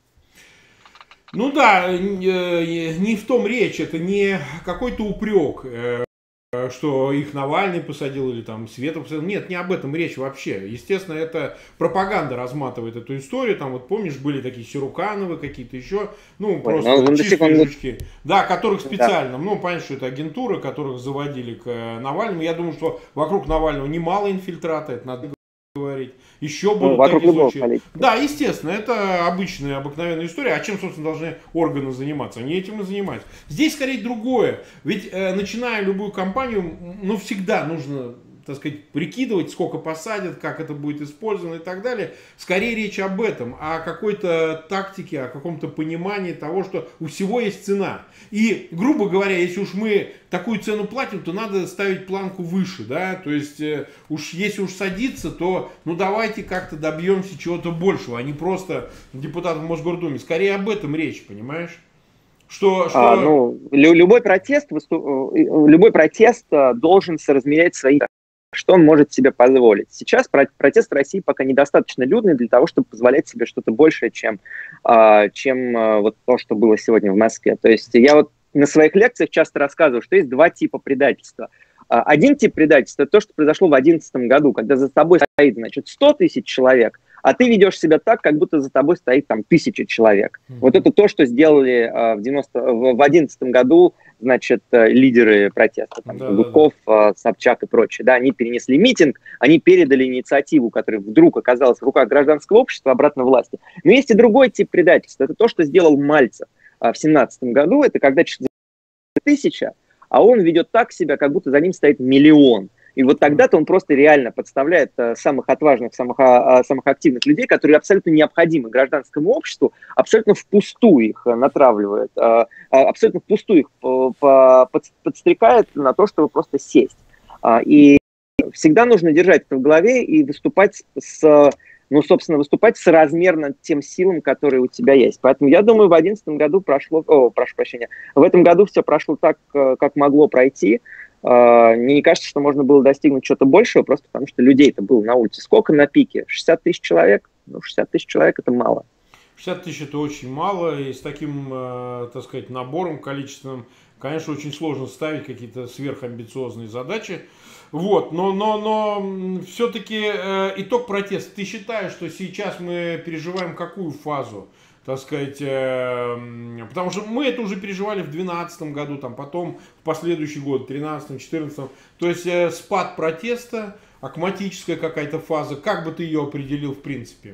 [SPEAKER 1] Ну да, не в том речь, это не какой-то упрек, что их Навальный посадил или там Светов посадил. Нет, не об этом речь вообще. Естественно, это пропаганда разматывает эту историю. Там вот помнишь, были такие Сирукановы, какие-то еще, ну, просто чистые жучки. Да, которых специально, ну, понятно, что это агентура, которых заводили к Навальному. Я думаю, что вокруг Навального немало инфильтрата, это надо говорить. Еще будут такие случаи. Да, естественно, это обычная, обыкновенная история. А чем, собственно, должны органы заниматься? Они этим и занимаются. Здесь скорее другое. Ведь начиная любую кампанию, ну, всегда нужно, так сказать, прикидывать, сколько посадят, как это будет использовано и так далее. Скорее речь об этом, о какой-то тактике, о каком-то понимании того, что у всего есть цена. И, грубо говоря, если уж мы такую цену платим, то надо ставить планку выше, да, то есть если уж садиться, то ну давайте как-то добьемся чего-то большего, а не просто депутатов в Мосгордуме. Скорее об этом речь, понимаешь?
[SPEAKER 2] Ну, любой протест должен соразмерять свои, что он может себе позволить. Сейчас протест в России пока недостаточно людный для того, чтобы позволять себе что-то большее, чем вот то, что было сегодня в Москве. То есть я вот на своих лекциях часто рассказываю, что есть два типа предательства. Один тип предательства – это то, что произошло в 2011 году, когда за тобой стоит, значит, 100 тысяч человек, а ты ведешь себя так, как будто за тобой стоит там 1000 человек. Вот это то, что сделали в 2011 году, значит, лидеры протеста, там, Гудков, Собчак и прочие. Да, они перенесли митинг, они передали инициативу, которая вдруг оказалась в руках гражданского общества, обратно власти. Но есть и другой тип предательства. Это то, что сделал Мальцев в 2017 году. Это когда 1000, а он ведет так себя, как будто за ним стоит 1 миллион. И вот тогда-то он просто реально подставляет самых отважных, самых активных людей, которые абсолютно необходимы гражданскому обществу, абсолютно впустую их натравливает, абсолютно впустую их подстрекает на то, чтобы просто сесть. И всегда нужно держать это в голове и выступать выступать соразмерно тем силам, которые у тебя есть. Поэтому я думаю, в 2011 году в этом году все прошло так, как могло пройти. Мне не кажется, что можно было достигнуть чего-то большего, просто потому что людей-то было на улице. Сколько на пике? 60 тысяч человек? Ну, 60 тысяч человек – это мало.
[SPEAKER 1] 60 тысяч – это очень мало, и с таким, так сказать, набором, количеством, конечно, очень сложно ставить какие-то сверхамбициозные задачи. Вот, но все-таки итог протеста. Ты считаешь, что сейчас мы переживаем какую фазу? Так сказать, потому что мы это уже переживали в 2012 году, там, потом в последующий год, в 2013, 2014. То есть спад протеста, акматическая какая-то фаза. Как бы ты ее определил в принципе?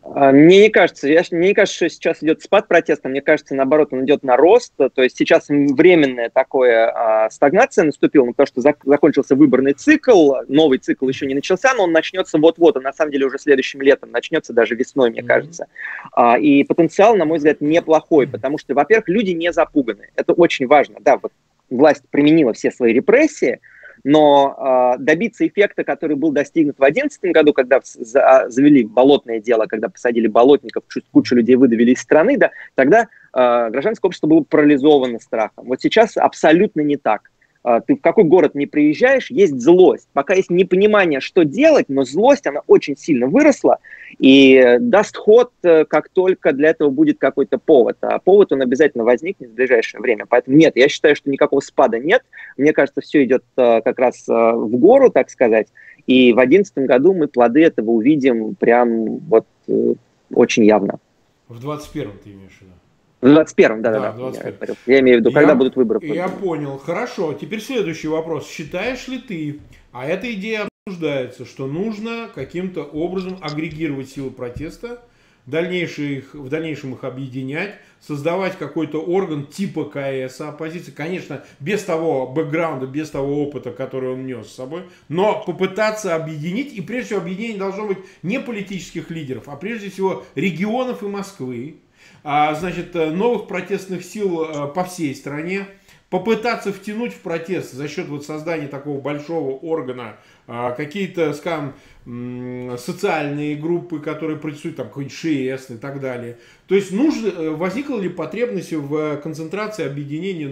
[SPEAKER 2] Мне не кажется, мне не кажется, что сейчас идет спад протеста, мне кажется, наоборот, он идет на рост, то есть сейчас временная такая стагнация наступила, потому что закончился выборный цикл, новый цикл еще не начался, но он начнется вот-вот, он на самом деле уже следующим летом начнется, даже весной, мне кажется. И потенциал, на мой взгляд, неплохой, потому что, во-первых, люди не запуганы, это очень важно, да, вот власть применила все свои репрессии, но добиться эффекта, который был достигнут в 2011 году, когда завели болотное дело, когда посадили болотников, кучу людей выдавили из страны, да, тогда гражданское общество было парализовано страхом. Вот сейчас абсолютно не так. Ты в какой город не приезжаешь, есть злость. Пока есть непонимание, что делать, но злость, она очень сильно выросла и даст ход, как только для этого будет какой-то повод. А повод, он обязательно возникнет в ближайшее время. Поэтому нет, я считаю, что никакого спада нет. Мне кажется, все идет как раз в гору, так сказать. И в 2011 году мы плоды этого увидим прям вот очень явно.
[SPEAKER 1] В 21-м ты имеешь в виду?
[SPEAKER 2] В 21-м, да. Я имею в виду, когда будут выборы.
[SPEAKER 1] Я понял. Хорошо. Теперь следующий вопрос. Считаешь ли ты, а эта идея обсуждается, что нужно каким-то образом агрегировать силы протеста, в дальнейшем их объединять, создавать какой-то орган типа КС оппозиции, конечно, без того бэкграунда, без того опыта, который он нес с собой, но попытаться объединить, и прежде всего объединение должно быть не политических лидеров, а прежде всего регионов и Москвы, значит, новых протестных сил по всей стране, попытаться втянуть в протест за счет вот создания такого большого органа какие-то, скажем, социальные группы, которые протестуют, там какой-нибудь ШИЭС и так далее. То есть возникла ли потребность в концентрации, объединении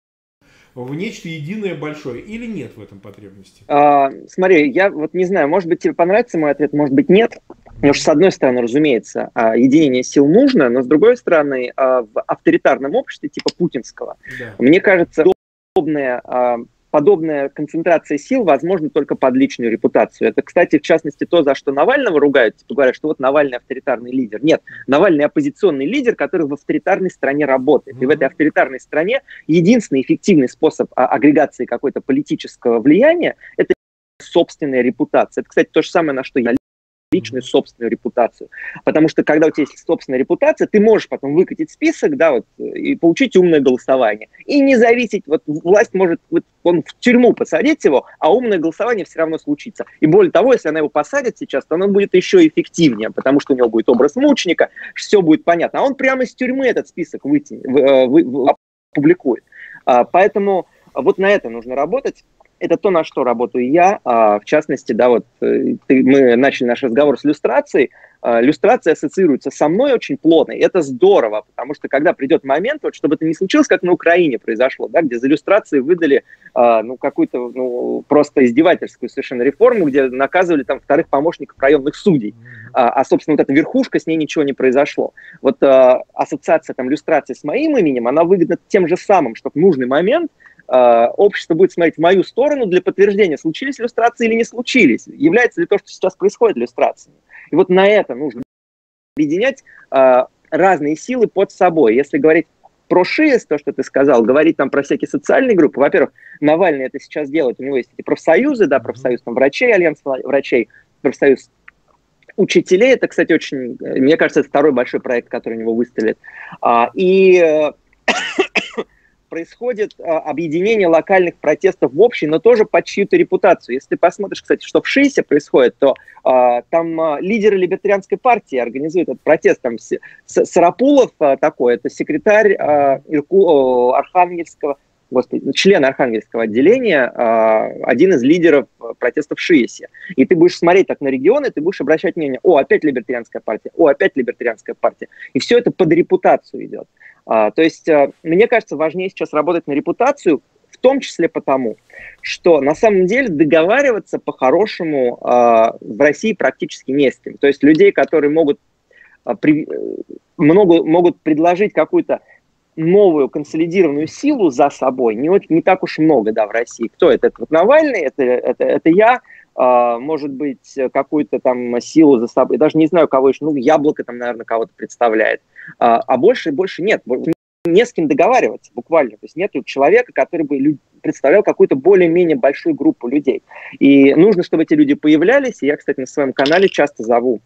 [SPEAKER 1] в нечто единое большое или нет в этом потребности?
[SPEAKER 2] Смотри, я вот не знаю, может быть тебе понравится мой ответ, может быть нет. Потому что, с одной стороны, разумеется, единение сил нужно, но с другой стороны, в авторитарном обществе типа путинского, мне кажется, подобная концентрация сил возможна только под личную репутацию. Это, кстати, в частности, то, за что Навального ругают, типа говорят, что вот Навальный авторитарный лидер. Нет, Навальный оппозиционный лидер, который в авторитарной стране работает. И в этой авторитарной стране единственный эффективный способ агрегации какой-то политического влияния – это собственная репутация. Это, кстати, то же самое, на что я личную собственную репутацию. Потому что когда у тебя есть собственная репутация, ты можешь потом выкатить список, да, вот, и получить умное голосование. И не зависеть, вот власть может он в тюрьму посадить его, а умное голосование все равно случится. И более того, если она его посадит сейчас, то оно будет еще эффективнее, потому что у него будет образ мученика, все будет понятно. А он прямо из тюрьмы этот список опубликует. Поэтому вот на это нужно работать. Это то, на что работаю я. В частности, да, вот мы начали наш разговор с люстрацией. Люстрация ассоциируется со мной очень плотно, и это здорово, потому что когда придет момент, вот, чтобы это не случилось, как на Украине произошло, да, где за люстрацией выдали какую-то просто издевательскую совершенно реформу, где наказывали там вторых помощников районных судей, собственно, вот эта верхушка, с ней ничего не произошло. Вот ассоциация там люстрации с моим именем, она выгодна тем же самым, что в нужный момент общество будет смотреть в мою сторону для подтверждения, случились люстрации или не случились, является ли то, что сейчас происходит, люстрацией. И вот на это нужно объединять разные силы под собой. Если говорить про ШИЭС, то, что ты сказал, говорить там про всякие социальные группы, во-первых, Навальный это сейчас делает, у него есть эти профсоюзы, да, профсоюз там, врачей, альянс врачей, профсоюз учителей, это, кстати, очень, мне кажется, это второй большой проект, который у него выстрелит. Происходит объединение локальных протестов в общий, но тоже под чью-то репутацию. Если ты посмотришь, кстати, что в ШИЭСе происходит, то там лидеры либертарианской партии организуют этот протест. Там Сарапулов такой, это секретарь член Архангельского отделения, один из лидеров протестов в ШИЭСе. И ты будешь смотреть так на регионы, ты будешь обращать внимание, опять либертарианская партия, опять либертарианская партия. И все это под репутацию идет. То есть, мне кажется, важнее сейчас работать на репутацию, в том числе потому, что на самом деле договариваться по-хорошему в России практически не с кем. То есть людей, которые могут предложить какую-то новую консолидированную силу за собой, не так уж много, да, в России. Кто это? Это вот Навальный, это я, может быть, какую-то там силу за собой, даже не знаю, кого еще, Яблоко там, наверное, кого-то представляет, а больше нет, не с кем договариваться буквально, то есть нет человека, который бы представлял какую-то более-менее большую группу людей, и нужно, чтобы эти люди появлялись, и я, кстати, на своем канале часто зову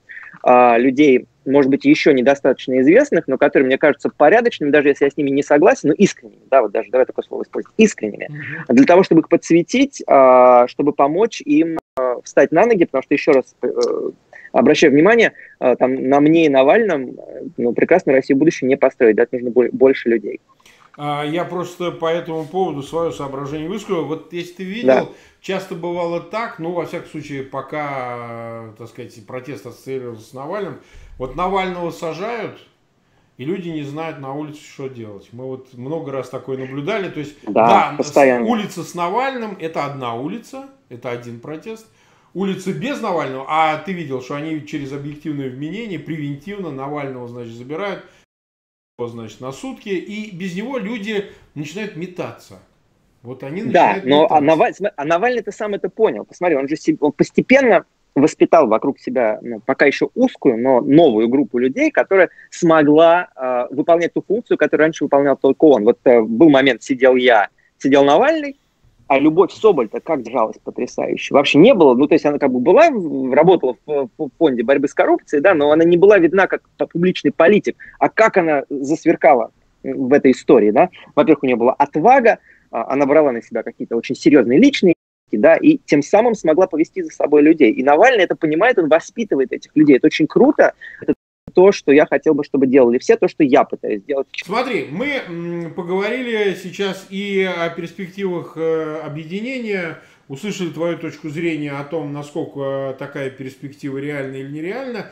[SPEAKER 2] людей, может быть, еще недостаточно известных, но которые мне кажутся порядочными, даже если я с ними не согласен, но искренними, да, вот даже давай такое слово использовать, искренними, для того, чтобы их подсветить, чтобы помочь им встать на ноги, потому что, еще раз обращаю внимание, там, на мне и Навальном прекрасную Россию будущее не построить, да, нужно больше людей.
[SPEAKER 1] Я просто по этому поводу свое соображение выскажу. Вот если ты видел, да, часто бывало так, ну, во всяком случае, пока, так сказать, протест ассоциировался с Навальным, вот Навального сажают, и люди не знают на улице, что делать. Мы вот много раз такое наблюдали. То есть, да, улица с Навальным – это одна улица, это один протест. Улица без Навального, а ты видел, что они через объективное вменение превентивно Навального, значит, забирают, значит, на сутки, и без него люди начинают метаться. Вот они начинают метаться.
[SPEAKER 2] Да, но Навальный-то сам это понял. Посмотри, он постепенно воспитал вокруг себя, пока еще узкую, но новую группу людей, которая смогла выполнять ту функцию, которую раньше выполнял только он. Вот был момент, сидел сидел Навальный, а Любовь Соболь-то как держалась потрясающе. Вообще не было, ну, то есть она как бы была, работала в фонде борьбы с коррупцией, да, но она не была видна как публичный политик. А как она засверкала в этой истории, да? Во-первых, у нее была отвага, она брала на себя какие-то очень серьезные личные, да, и тем самым смогла повести за собой людей. И Навальный это понимает, он воспитывает этих людей. Это очень круто. Это то, что я хотел бы, чтобы делали все, то, что я пытаюсь сделать.
[SPEAKER 1] Смотри, мы поговорили сейчас и о перспективах объединения, услышали твою точку зрения о том, насколько такая перспектива реальна или нереальна.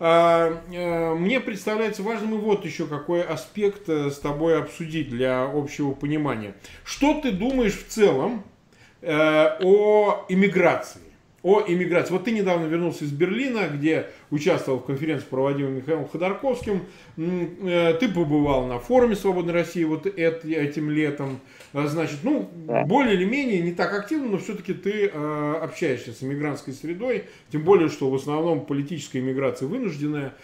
[SPEAKER 1] Мне представляется важным и вот еще какой аспект с тобой обсудить для общего понимания. Что ты думаешь в целом о иммиграции? Вот ты недавно вернулся из Берлина, где участвовал в конференции, проводимой Михаилом Ходорковским. Ты побывал на форуме «Свободной России» вот этим летом. Значит, более или менее не так активно, но все-таки ты общаешься с иммигрантской средой, тем более, что в основном политическая иммиграция вынужденная.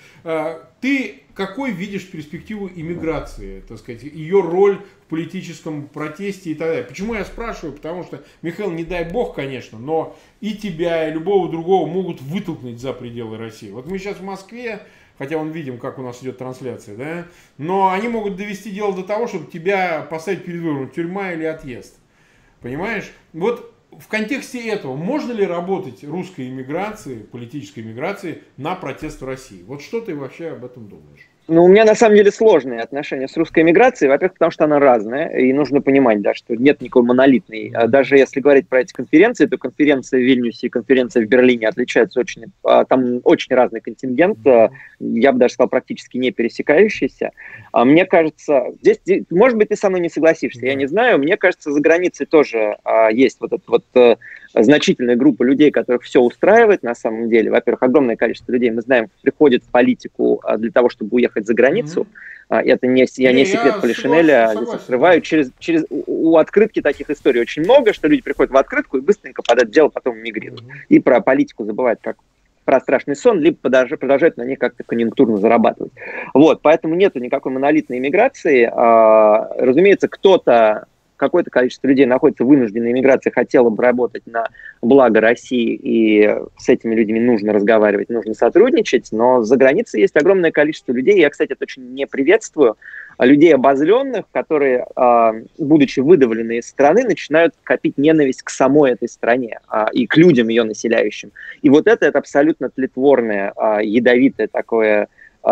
[SPEAKER 1] Ты какой видишь перспективу иммиграции, так сказать, ее роль в политическом протесте и так далее? Почему я спрашиваю? Потому что, Михаил, не дай бог, конечно, но и тебя, и любого другого могут вытолкнуть за пределы России. Вот мы сейчас в Москве, хотя мы видим, как у нас идет трансляция, да, но они могут довести дело до того, чтобы тебя поставить перед выбором, тюрьма или отъезд. Понимаешь? Вот в контексте этого, можно ли работать русской иммиграции, политической иммиграции на протест в России? Вот что ты вообще об этом думаешь?
[SPEAKER 2] Ну, у меня на самом деле сложные отношения с русской эмиграцией. Во-первых, потому что она разная, и нужно понимать, да, что нет никакой монолитной. Даже если говорить про эти конференции, то конференция в Вильнюсе и конференция в Берлине отличаются очень, там очень разный контингент, я бы даже сказал, практически не пересекающийся. Мне кажется, здесь, может быть, ты со мной не согласишься, я не знаю, мне кажется, за границей тоже есть вот эта значительная группа людей, которых все устраивает на самом деле. Во-первых, огромное количество людей, мы знаем, приходит в политику для того, чтобы уехать за границу. Это не секрет Полишинеля, здесь открываю. У открытки таких историй очень много, что люди приходят в открытку и быстренько под это дело потом мигрируют. И про политику забывают как про страшный сон, либо продолжают на ней как-то конъюнктурно зарабатывать. Вот, поэтому нету никакой монолитной иммиграции. Разумеется, какое-то количество людей находится в вынужденной иммиграции, хотело бы работать на благо России, и с этими людьми нужно разговаривать, нужно сотрудничать, но за границей есть огромное количество людей, я, кстати, это очень не приветствую, людей обозленных, которые, будучи выдавлены из страны, начинают копить ненависть к самой этой стране и к людям ее населяющим. И вот это абсолютно тлетворное, ядовитое такое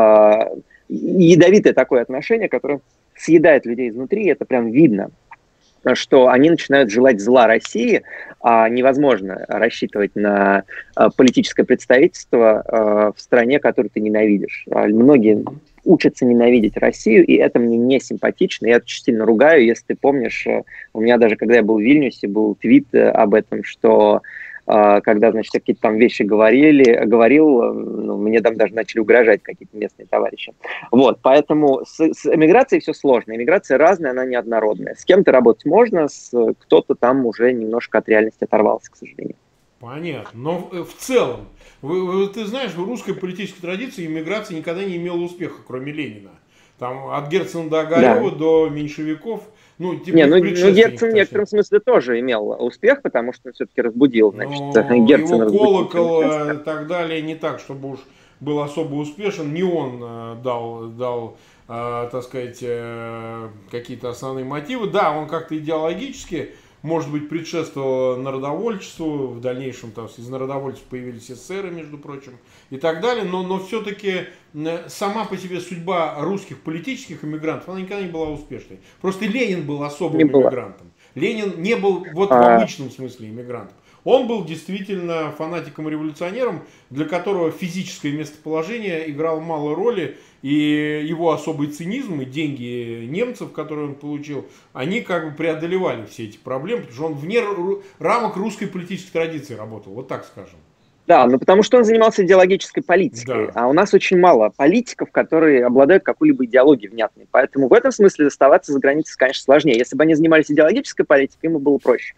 [SPEAKER 2] отношение, которое съедает людей изнутри, это прям видно, что они начинают желать зла России, а невозможно рассчитывать на политическое представительство в стране, которую ты ненавидишь. Многие учатся ненавидеть Россию, и это мне не симпатично. Я очень сильно ругаю, если ты помнишь, у меня даже, когда я был в Вильнюсе, был твит об этом, что когда, значит, какие-то там вещи говорил, мне там даже начали угрожать какие-то местные товарищи. Вот, поэтому с эмиграцией все сложно. Эмиграция разная, она неоднородная. С кем-то работать можно, кто-то там уже немножко от реальности оторвался, к сожалению.
[SPEAKER 1] Понятно. Но в целом, ты знаешь, в русской политической традиции иммиграция никогда не имела успеха, кроме Ленина. Там от Герцена до Огарева до меньшевиков.
[SPEAKER 2] Герцен в некотором смысле тоже имел успех, потому что он все-таки разбудил,
[SPEAKER 1] Герцена. Его колокол и так далее, не так, чтобы уж был особо успешен, не он дал так сказать, какие-то основные мотивы. Да, он как-то идеологически, может быть, предшествовал народовольчеству, в дальнейшем там из народовольцев появились эсеры, между прочим, и так далее, но все-таки сама по себе судьба русских политических иммигрантов, она никогда не была успешной. Просто Ленин был особым иммигрантом. Ленин не был вот в обычном смысле иммигрантом. Он был действительно фанатиком-революционером, для которого физическое местоположение играло мало роли, и его особый цинизм и деньги немцев, которые он получил, они как бы преодолевали все эти проблемы, потому что он вне рамок русской политической традиции работал, вот так скажем.
[SPEAKER 2] Да, ну потому что он занимался идеологической политикой, а у нас очень мало политиков, которые обладают какой-либо идеологией внятной. Поэтому в этом смысле оставаться за границей, конечно, сложнее. Если бы они занимались идеологической политикой, ему было проще.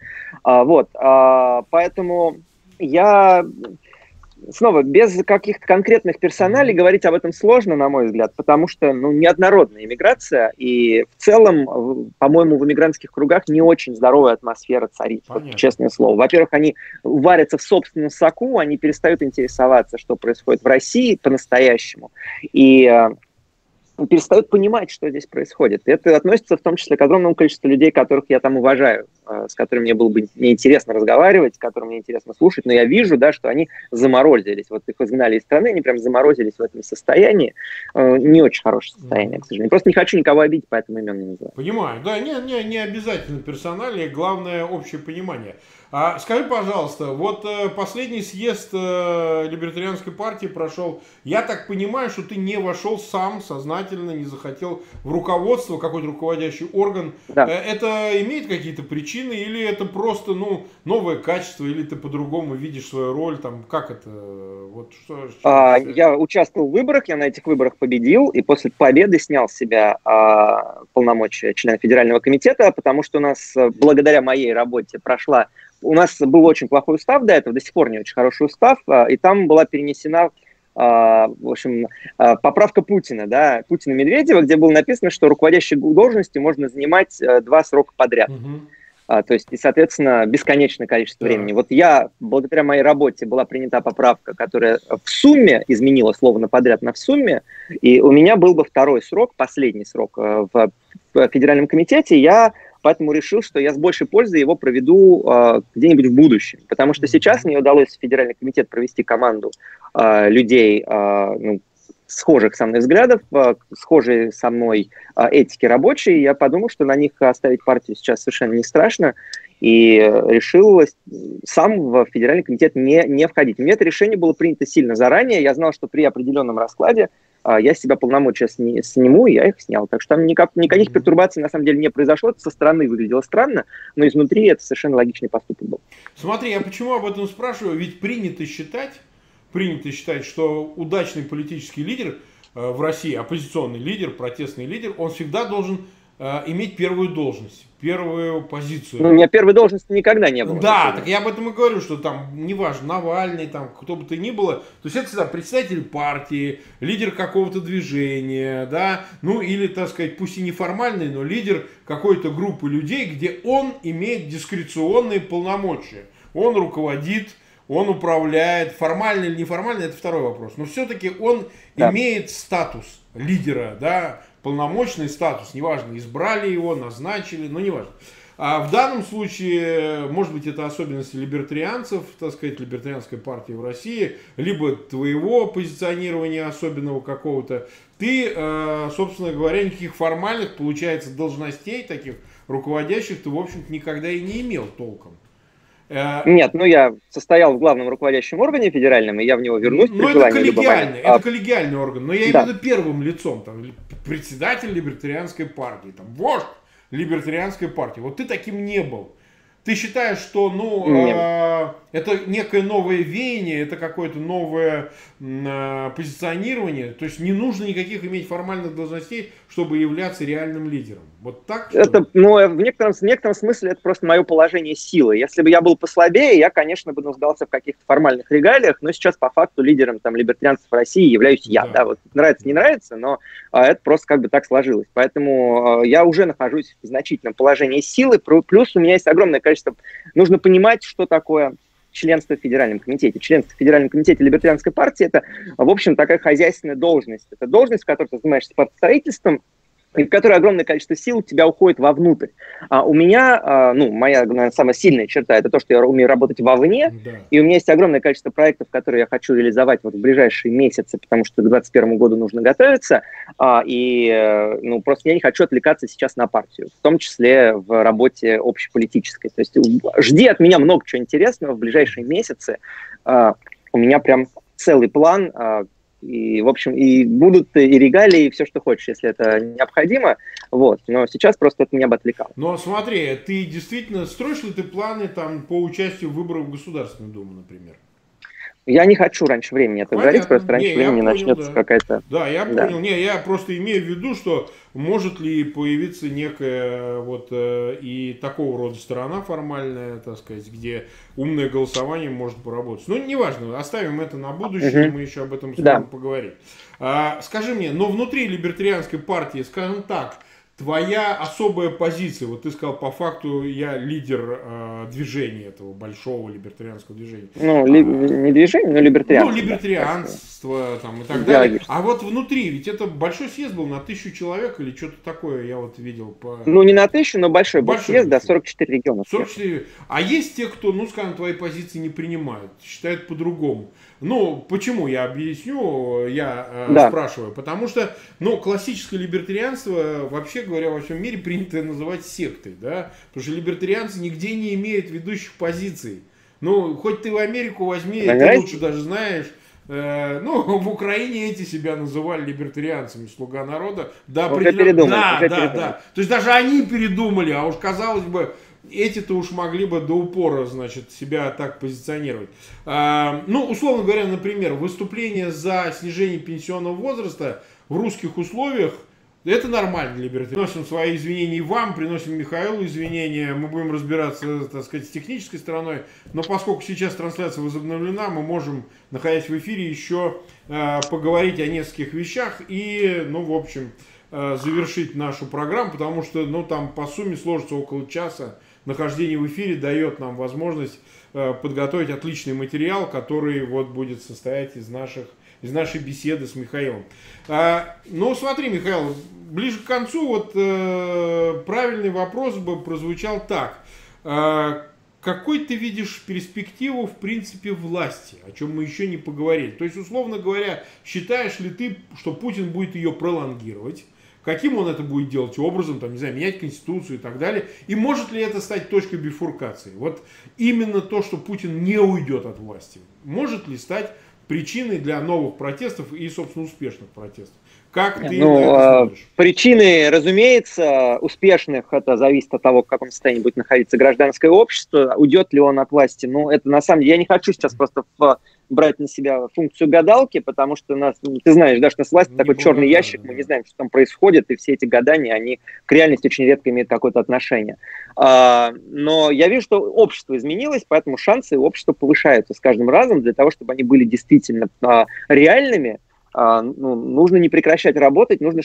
[SPEAKER 2] Поэтому я... Снова, без каких-то конкретных персоналей говорить об этом сложно, на мой взгляд, потому что неоднородная иммиграция, и в целом, по-моему, в иммигрантских кругах не очень здоровая атмосфера царит, честное слово. Во-первых, они варятся в собственном соку, они перестают интересоваться, что происходит в России по-настоящему, и перестают понимать, что здесь происходит. И это относится в том числе к огромному количеству людей, которых я там уважаю, с которыми мне было бы неинтересно разговаривать, с которыми мне интересно слушать, но я вижу, да, что они заморозились. Вот их изгнали из страны, они прям заморозились в этом состоянии. Не очень хорошее состояние, к сожалению. Просто не хочу никого обидеть, поэтому имен не называю.
[SPEAKER 1] Понимаю. Да, не обязательно персонали, главное общее понимание. Скажи, пожалуйста, вот последний съезд Либертарианской партии прошел. Я так понимаю, что ты не вошел сам сознательно, не захотел в руководство, какой-то руководящий орган. Да. Это имеет какие-то причины или это просто новое качество, или ты по-другому видишь свою роль? Там, как это? Вот,
[SPEAKER 2] я участвовал в выборах, я на этих выборах победил, и после победы снял с себя полномочия члена Федерального комитета, потому что у нас, благодаря моей работе, у нас был очень плохой устав до этого, до сих пор не очень хороший устав, и там была перенесена, в общем, поправка Путина, да, Путина-Медведева, где было написано, что руководящие должности можно занимать 2 срока подряд. То есть, и, соответственно, бесконечное количество времени. Вот благодаря моей работе была принята поправка, которая в сумме изменила слово «на подряд» на «в сумме», и у меня был бы 2-й срок, последний срок в Федеральном комитете, я поэтому решил, что я с большей пользой его проведу где-нибудь в будущем. Потому что сейчас мне удалось в Федеральный комитет провести команду людей, схожих со мной взглядов, схожей со мной этики рабочей. Я подумал, что на них оставить партию сейчас совершенно не страшно. И решил сам в Федеральный комитет не входить. У меня это решение было принято сильно заранее. Я знал, что при определенном раскладе я с себя полномочия сниму, и я их снял. Так что там никаких пертурбаций на самом деле не произошло. Это со стороны выглядело странно, но изнутри это совершенно логичный поступок был.
[SPEAKER 1] Смотри, я почему об этом спрашиваю? Ведь принято считать, что удачный политический лидер в России, оппозиционный лидер, протестный лидер, он всегда должен иметь первую должность, первую позицию.
[SPEAKER 2] У меня первой должности никогда не было.
[SPEAKER 1] Да, так я об этом и говорю, что там, неважно, Навальный, там, кто бы то ни было, то есть это всегда председатель партии, лидер какого-то движения, да, или, так сказать, пусть и неформальный, но лидер какой-то группы людей, где он имеет дискреционные полномочия. Он руководит, он управляет, формально или неформально, это второй вопрос. Но все-таки он имеет статус лидера, да, полномочный статус, неважно, избрали его, назначили, но неважно. А в данном случае, может быть, это особенности либертарианцев, так сказать, либертарианской партии в России, либо твоего позиционирования особенного какого-то. Ты, собственно говоря, никаких формальных, получается, должностей таких руководящих ты, в общем-то, никогда и не имел толком.
[SPEAKER 2] Нет, я состоял в главном руководящем органе федеральном, и я в него вернусь при желании.
[SPEAKER 1] Это коллегиальный орган, но я имею в виду первым лицом, там, председатель либертарианской партии, там, вождь либертарианской партии. Вот ты таким не был. Ты считаешь, что это некое новое веяние, это какое-то новое позиционирование, то есть не нужно никаких иметь формальных должностей, чтобы являться реальным лидером. Вот так?
[SPEAKER 2] Это, в некотором смысле это просто мое положение силы. Если бы я был послабее, я, конечно, бы нуждался в каких-то формальных регалиях, но сейчас по факту лидером либертарианцев России являюсь я. Да, вот нравится, не нравится, но это просто как бы так сложилось. Поэтому я уже нахожусь в значительном положении силы, плюс у меня есть огромное количество. Нужно понимать, что такое членство в Федеральном комитете. Членство в Федеральном комитете Либертарианской партии – это, в общем, такая хозяйственная должность. Это должность, в которой ты занимаешься партстроительством, и в которой огромное количество сил у тебя уходит вовнутрь. У меня, моя, наверное, самая сильная черта – это то, что я умею работать вовне, да. И у меня есть огромное количество проектов, которые я хочу реализовать вот в ближайшие месяцы, потому что к 2021 году нужно готовиться, просто я не хочу отвлекаться сейчас на партию, в том числе в работе общеполитической. То есть жди от меня много чего интересного в ближайшие месяцы. У меня прям целый план. И, в общем, и будут и регалии, и все, что хочешь, если это необходимо. Вот. Но сейчас просто это меня бы отвлекало.
[SPEAKER 1] Но смотри, ты действительно строишь ли ты планы там, по участию в выборах в Государственную Думу, например?
[SPEAKER 2] Я не хочу раньше времени это говорить, просто раньше времени начнется какая-то...
[SPEAKER 1] Да, я понял. Не, я просто имею в виду, что может ли появиться некая и такого рода сторона формальная, так сказать, где умное голосование может поработать. Ну, неважно, оставим это на будущее, мы еще об этом сможем поговорить. Скажи мне, но внутри либертарианской партии, скажем так, твоя особая позиция, вот ты сказал, по факту я лидер движения этого большого либертарианского движения.
[SPEAKER 2] Не движение, но либертарианство.
[SPEAKER 1] Либертарианство там, и так далее. А вот внутри, ведь это большой съезд был на 1000 человек или что-то такое, я вот видел.
[SPEAKER 2] Не на 1000, но большой съезд, да, 44 региона.
[SPEAKER 1] 44. А есть те, кто, скажем, твои позиции не принимают, считают по-другому. Почему? Я объясню, спрашиваю. Потому что, классическое либертарианство, вообще говоря, во всем мире принято называть сектой, да? Потому что либертарианцы нигде не имеют ведущих позиций. Хоть ты в Америку возьми, ты лучше даже знаешь. В Украине эти себя называли либертарианцами, слуга народа.
[SPEAKER 2] Уже передумали.
[SPEAKER 1] Да. То есть даже они передумали, а уж казалось бы, эти-то уж могли бы до упора, себя так позиционировать. Условно говоря, например, выступление за снижение пенсионного возраста в русских условиях, это нормально для либертарианцев. Приносим свои извинения вам, приносим Михаилу извинения, мы будем разбираться, так сказать, с технической стороной, но поскольку сейчас трансляция возобновлена, мы можем, находясь в эфире, еще поговорить о нескольких вещах и, в общем, завершить нашу программу, потому что, там по сумме сложится около часа. Нахождение в эфире дает нам возможность подготовить отличный материал, который будет состоять из нашей беседы с Михаилом. Смотри, Михаил, ближе к концу правильный вопрос бы прозвучал так. Какой ты видишь перспективу, в принципе, власти, о чем мы еще не поговорили? То есть, условно говоря, считаешь ли ты, что Путин будет ее пролонгировать? Каким он это будет делать образом, менять конституцию и так далее? И может ли это стать точкой бифуркации? Вот именно то, что Путин не уйдет от власти, может ли стать причиной для новых протестов и, собственно, успешных протестов? Как ты на это смотришь?
[SPEAKER 2] Причины, разумеется, успешных, это зависит от того, в каком состоянии будет находиться гражданское общество. Уйдет ли он от власти? Это на самом деле, я не хочу сейчас просто брать на себя функцию гадалки, потому что ты знаешь, что власть такой черный ящик, мы не знаем, что там происходит, и все эти гадания, они к реальности очень редко имеют какое-то отношение. Но я вижу, что общество изменилось, поэтому шансы общества повышаются с каждым разом для того, чтобы они были действительно реальными. Нужно не прекращать работать, нужно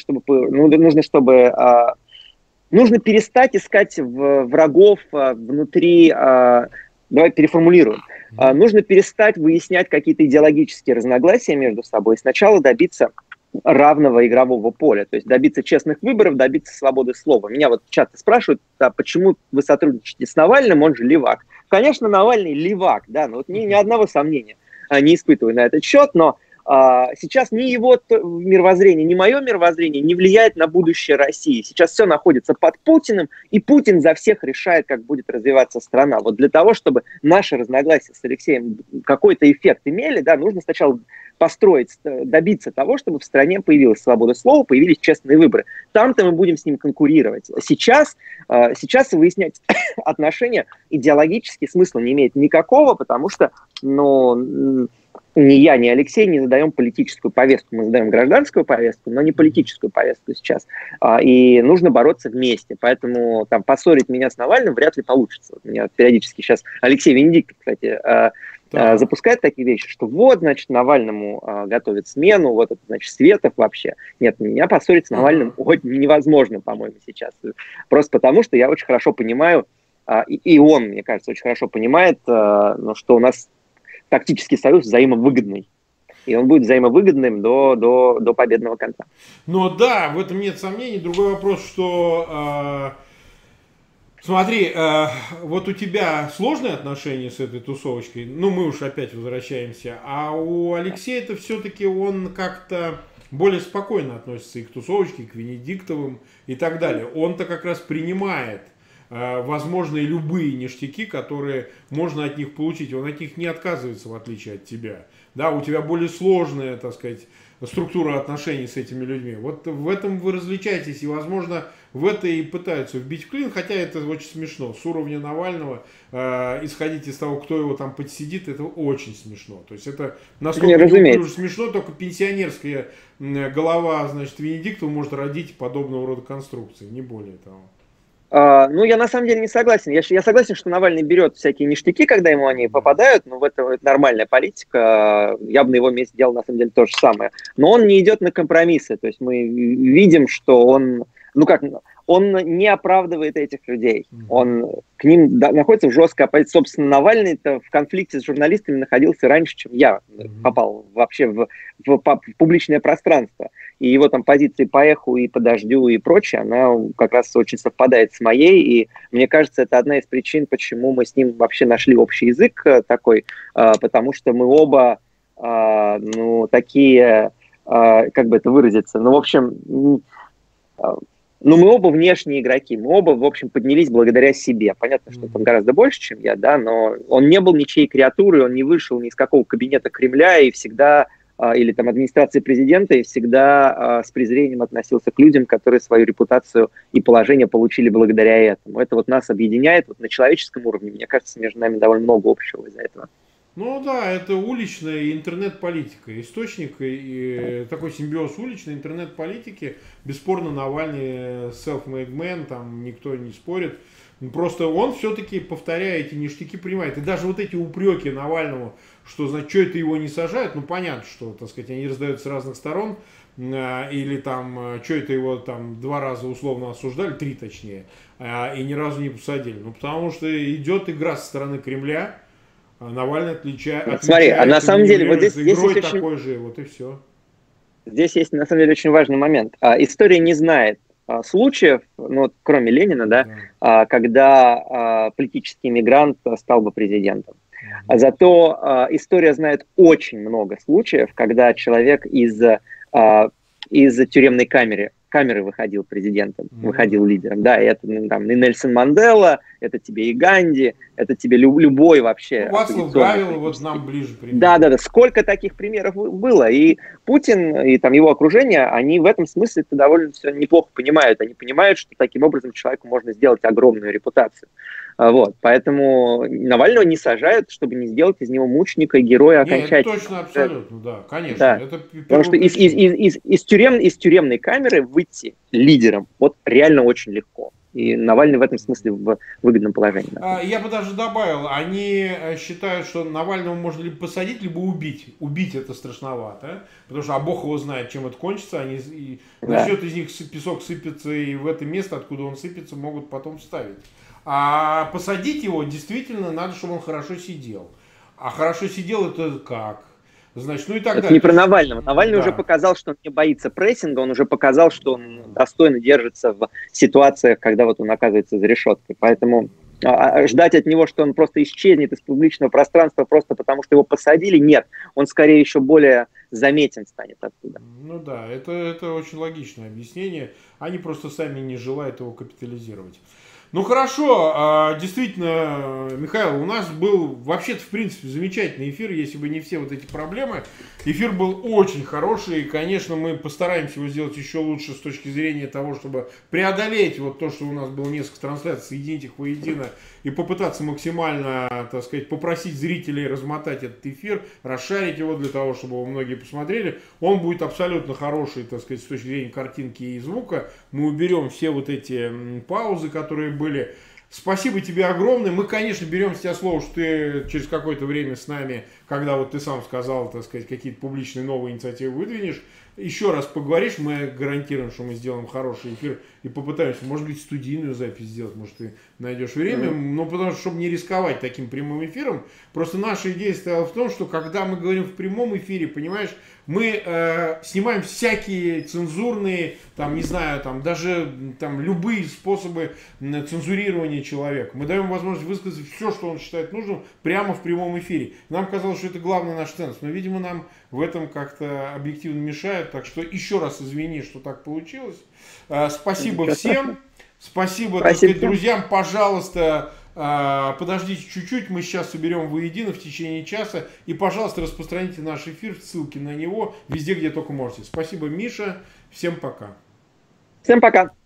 [SPEAKER 2] перестать искать врагов внутри. Давай переформулируем. Нужно перестать выяснять какие-то идеологические разногласия между собой и сначала добиться равного игрового поля, то есть добиться честных выборов, добиться свободы слова. Меня часто спрашивают, почему вы сотрудничаете с Навальным, он же левак. Конечно, Навальный левак, да, но ни одного сомнения не испытываю на этот счет, но сейчас ни его мировоззрение, ни мое мировоззрение не влияет на будущее России. Сейчас все находится под Путиным, и Путин за всех решает, как будет развиваться страна. Для того, чтобы наши разногласия с Алексеем какой-то эффект имели, нужно сначала добиться того, чтобы в стране появилась свобода слова, появились честные выборы. Там-то мы будем с ним конкурировать. Сейчас выяснять отношения идеологически смысла не имеет никакого, потому что, ни я, ни Алексей не задаем политическую повестку. Мы задаем гражданскую повестку, но не политическую повестку сейчас. И нужно бороться вместе. Поэтому поссорить меня с Навальным вряд ли получится. У меня периодически сейчас Алексей Венедиктов, кстати, запускает такие вещи, что Навальному готовят смену, Светов вообще. Нет, меня поссорить с Навальным невозможно, по-моему, сейчас. Просто потому, что я очень хорошо понимаю и он, мне кажется, очень хорошо понимает, что у нас тактический союз взаимовыгодный. И он будет взаимовыгодным до победного конца.
[SPEAKER 1] Ну да, в этом нет сомнений. Другой вопрос, что... Смотри, вот у тебя сложные отношения с этой тусовочкой, ну мы уж опять возвращаемся, а у Алексея это все-таки он как-то более спокойно относится и к тусовочке, и к Венедиктовым и так далее. Он-то как раз принимает возможные любые ништяки, которые можно от них получить. Он от них не отказывается, в отличие от тебя. Да, у тебя более сложная, так сказать, структура отношений с этими людьми. Вот в этом вы различаетесь, и, возможно, в это и пытаются вбить в клин, хотя это очень смешно. С уровня Навального исходить из того, кто его там подсидит, это очень смешно. То есть это насколько не смешно, только пенсионерская голова, значит, Венедиктова может родить подобного рода конструкции, не более того.
[SPEAKER 2] Ну, я на самом деле не согласен. Я согласен, что Навальный берет всякие ништяки, когда ему они попадают, но это нормальная политика. Я бы на его месте делал, на самом деле, то же самое. Но он не идет на компромиссы. То есть мы видим, что он, он не оправдывает этих людей. Он к ним находится в жесткой оппозиции. Собственно, Навальный-то в конфликте с журналистами находился раньше, чем я попал вообще в публичное пространство. И его там позиции по эху и по дождю и прочее, она как раз очень совпадает с моей. И мне кажется, это одна из причин, почему мы с ним вообще нашли общий язык такой, потому что мы оба, такие, как бы это выразиться, в общем... Но мы оба внешние игроки, мы оба, в общем, поднялись благодаря себе. Понятно, что там гораздо больше, чем я, да, но он не был ничьей креатурой, он не вышел ни из какого кабинета Кремля и всегда, или там администрации президента, и всегда с презрением относился к людям, которые свою репутацию и положение получили благодаря этому. Это вот нас объединяет вот на человеческом уровне. Мне кажется, между нами довольно много общего из-за этого.
[SPEAKER 1] Ну да, это уличная и интернет-политика. Источник и такой симбиоз уличной интернет-политики. Бесспорно, Навальный self-made man, там никто не спорит. Просто он все-таки, повторяя эти ништяки, принимает. И даже вот эти упреки Навальному, что, значит, что это его не сажают, ну понятно, что, так сказать, они раздаются с разных сторон. Или там, что это его там 2 раза условно осуждали, 3 точнее, и ни разу не посадили. Ну потому что идет игра со стороны Кремля. Навальный отличает.
[SPEAKER 2] Смотри, а на самом деле вот здесь есть
[SPEAKER 1] такой же, вот и все.
[SPEAKER 2] Здесь есть на самом деле очень важный момент. История не знает случаев, кроме Ленина, да, когда политический мигрант стал бы президентом. Зато история знает очень много случаев, когда человек из тюремной камеры выходил президентом, выходил лидером. Да, и это там и Нельсон Мандела, это тебе и Ганди, это тебе любой вообще.
[SPEAKER 1] Вацлав Гавел, вот нам ближе пример.
[SPEAKER 2] Да. Сколько таких примеров было. И Путин, и там его окружение, они в этом смысле это довольно все неплохо понимают. Они понимают, что таким образом человеку можно сделать огромную репутацию. Вот, поэтому Навального не сажают, чтобы не сделать из него мученика и героя окончательно.
[SPEAKER 1] Нет, точно, абсолютно, да, конечно.
[SPEAKER 2] Да.
[SPEAKER 1] Это
[SPEAKER 2] потому что из тюремной камеры выйти лидером вот реально очень легко. И Навальный в этом смысле в выгодном положении.
[SPEAKER 1] Я бы даже добавил, они считают, что Навального можно либо посадить, либо убить. Убить это страшновато, потому что бог его знает, чем это кончится. Начнет из них песок сыпется, и в это место, откуда он сыпется, могут потом вставить. А посадить его действительно надо, чтобы он хорошо сидел. А хорошо сидел это как? Значит, и так
[SPEAKER 2] это
[SPEAKER 1] далее.
[SPEAKER 2] Не про Навального. Навальный уже показал, что он не боится прессинга, он уже показал, что он достойно держится в ситуациях, когда вот он оказывается за решеткой. Поэтому ждать от него, что он просто исчезнет из публичного пространства просто потому, что его посадили, нет. Он скорее еще более заметен станет оттуда.
[SPEAKER 1] Ну да, это очень логичное объяснение. Они просто сами не желают его капитализировать. Ну хорошо, действительно, Михаил, у нас был вообще-то, в принципе, замечательный эфир, если бы не все вот эти проблемы. Эфир был очень хороший, и, конечно, мы постараемся его сделать еще лучше с точки зрения того, чтобы преодолеть вот то, что у нас было несколько трансляций, соединить их воедино и попытаться максимально, так сказать, попросить зрителей размотать этот эфир, расшарить его для того, чтобы его многие посмотрели. Он будет абсолютно хороший, так сказать, с точки зрения картинки и звука. Мы уберем все вот эти паузы, которые были. Спасибо тебе огромное. Мы, конечно, берем с тебя слово, что ты через какое-то время с нами, когда вот ты сам сказал, так сказать, какие-то публичные новые инициативы выдвинешь, еще раз поговоришь, мы гарантируем, что мы сделаем хороший эфир и попытаемся, может быть, студийную запись сделать, может, ты найдешь время, но потому что, чтобы не рисковать таким прямым эфиром, просто наша идея стояла в том, что когда мы говорим в прямом эфире, понимаешь, мы снимаем всякие цензурные, там, не знаю, там, даже там, любые способы цензурирования человека. Мы даем возможность высказать все, что он считает нужным, прямо в прямом эфире. Нам казалось, что это главная наша ценность, но, видимо, нам в этом как-то объективно мешают. Так что еще раз извини, что так получилось. Спасибо всем. Спасибо, так сказать, друзьям. Пожалуйста, подождите чуть-чуть, мы сейчас соберем воедино в течение часа. И, пожалуйста, распространите наш эфир, ссылки на него везде, где только можете. Спасибо, Миша. Всем пока.
[SPEAKER 2] Всем пока.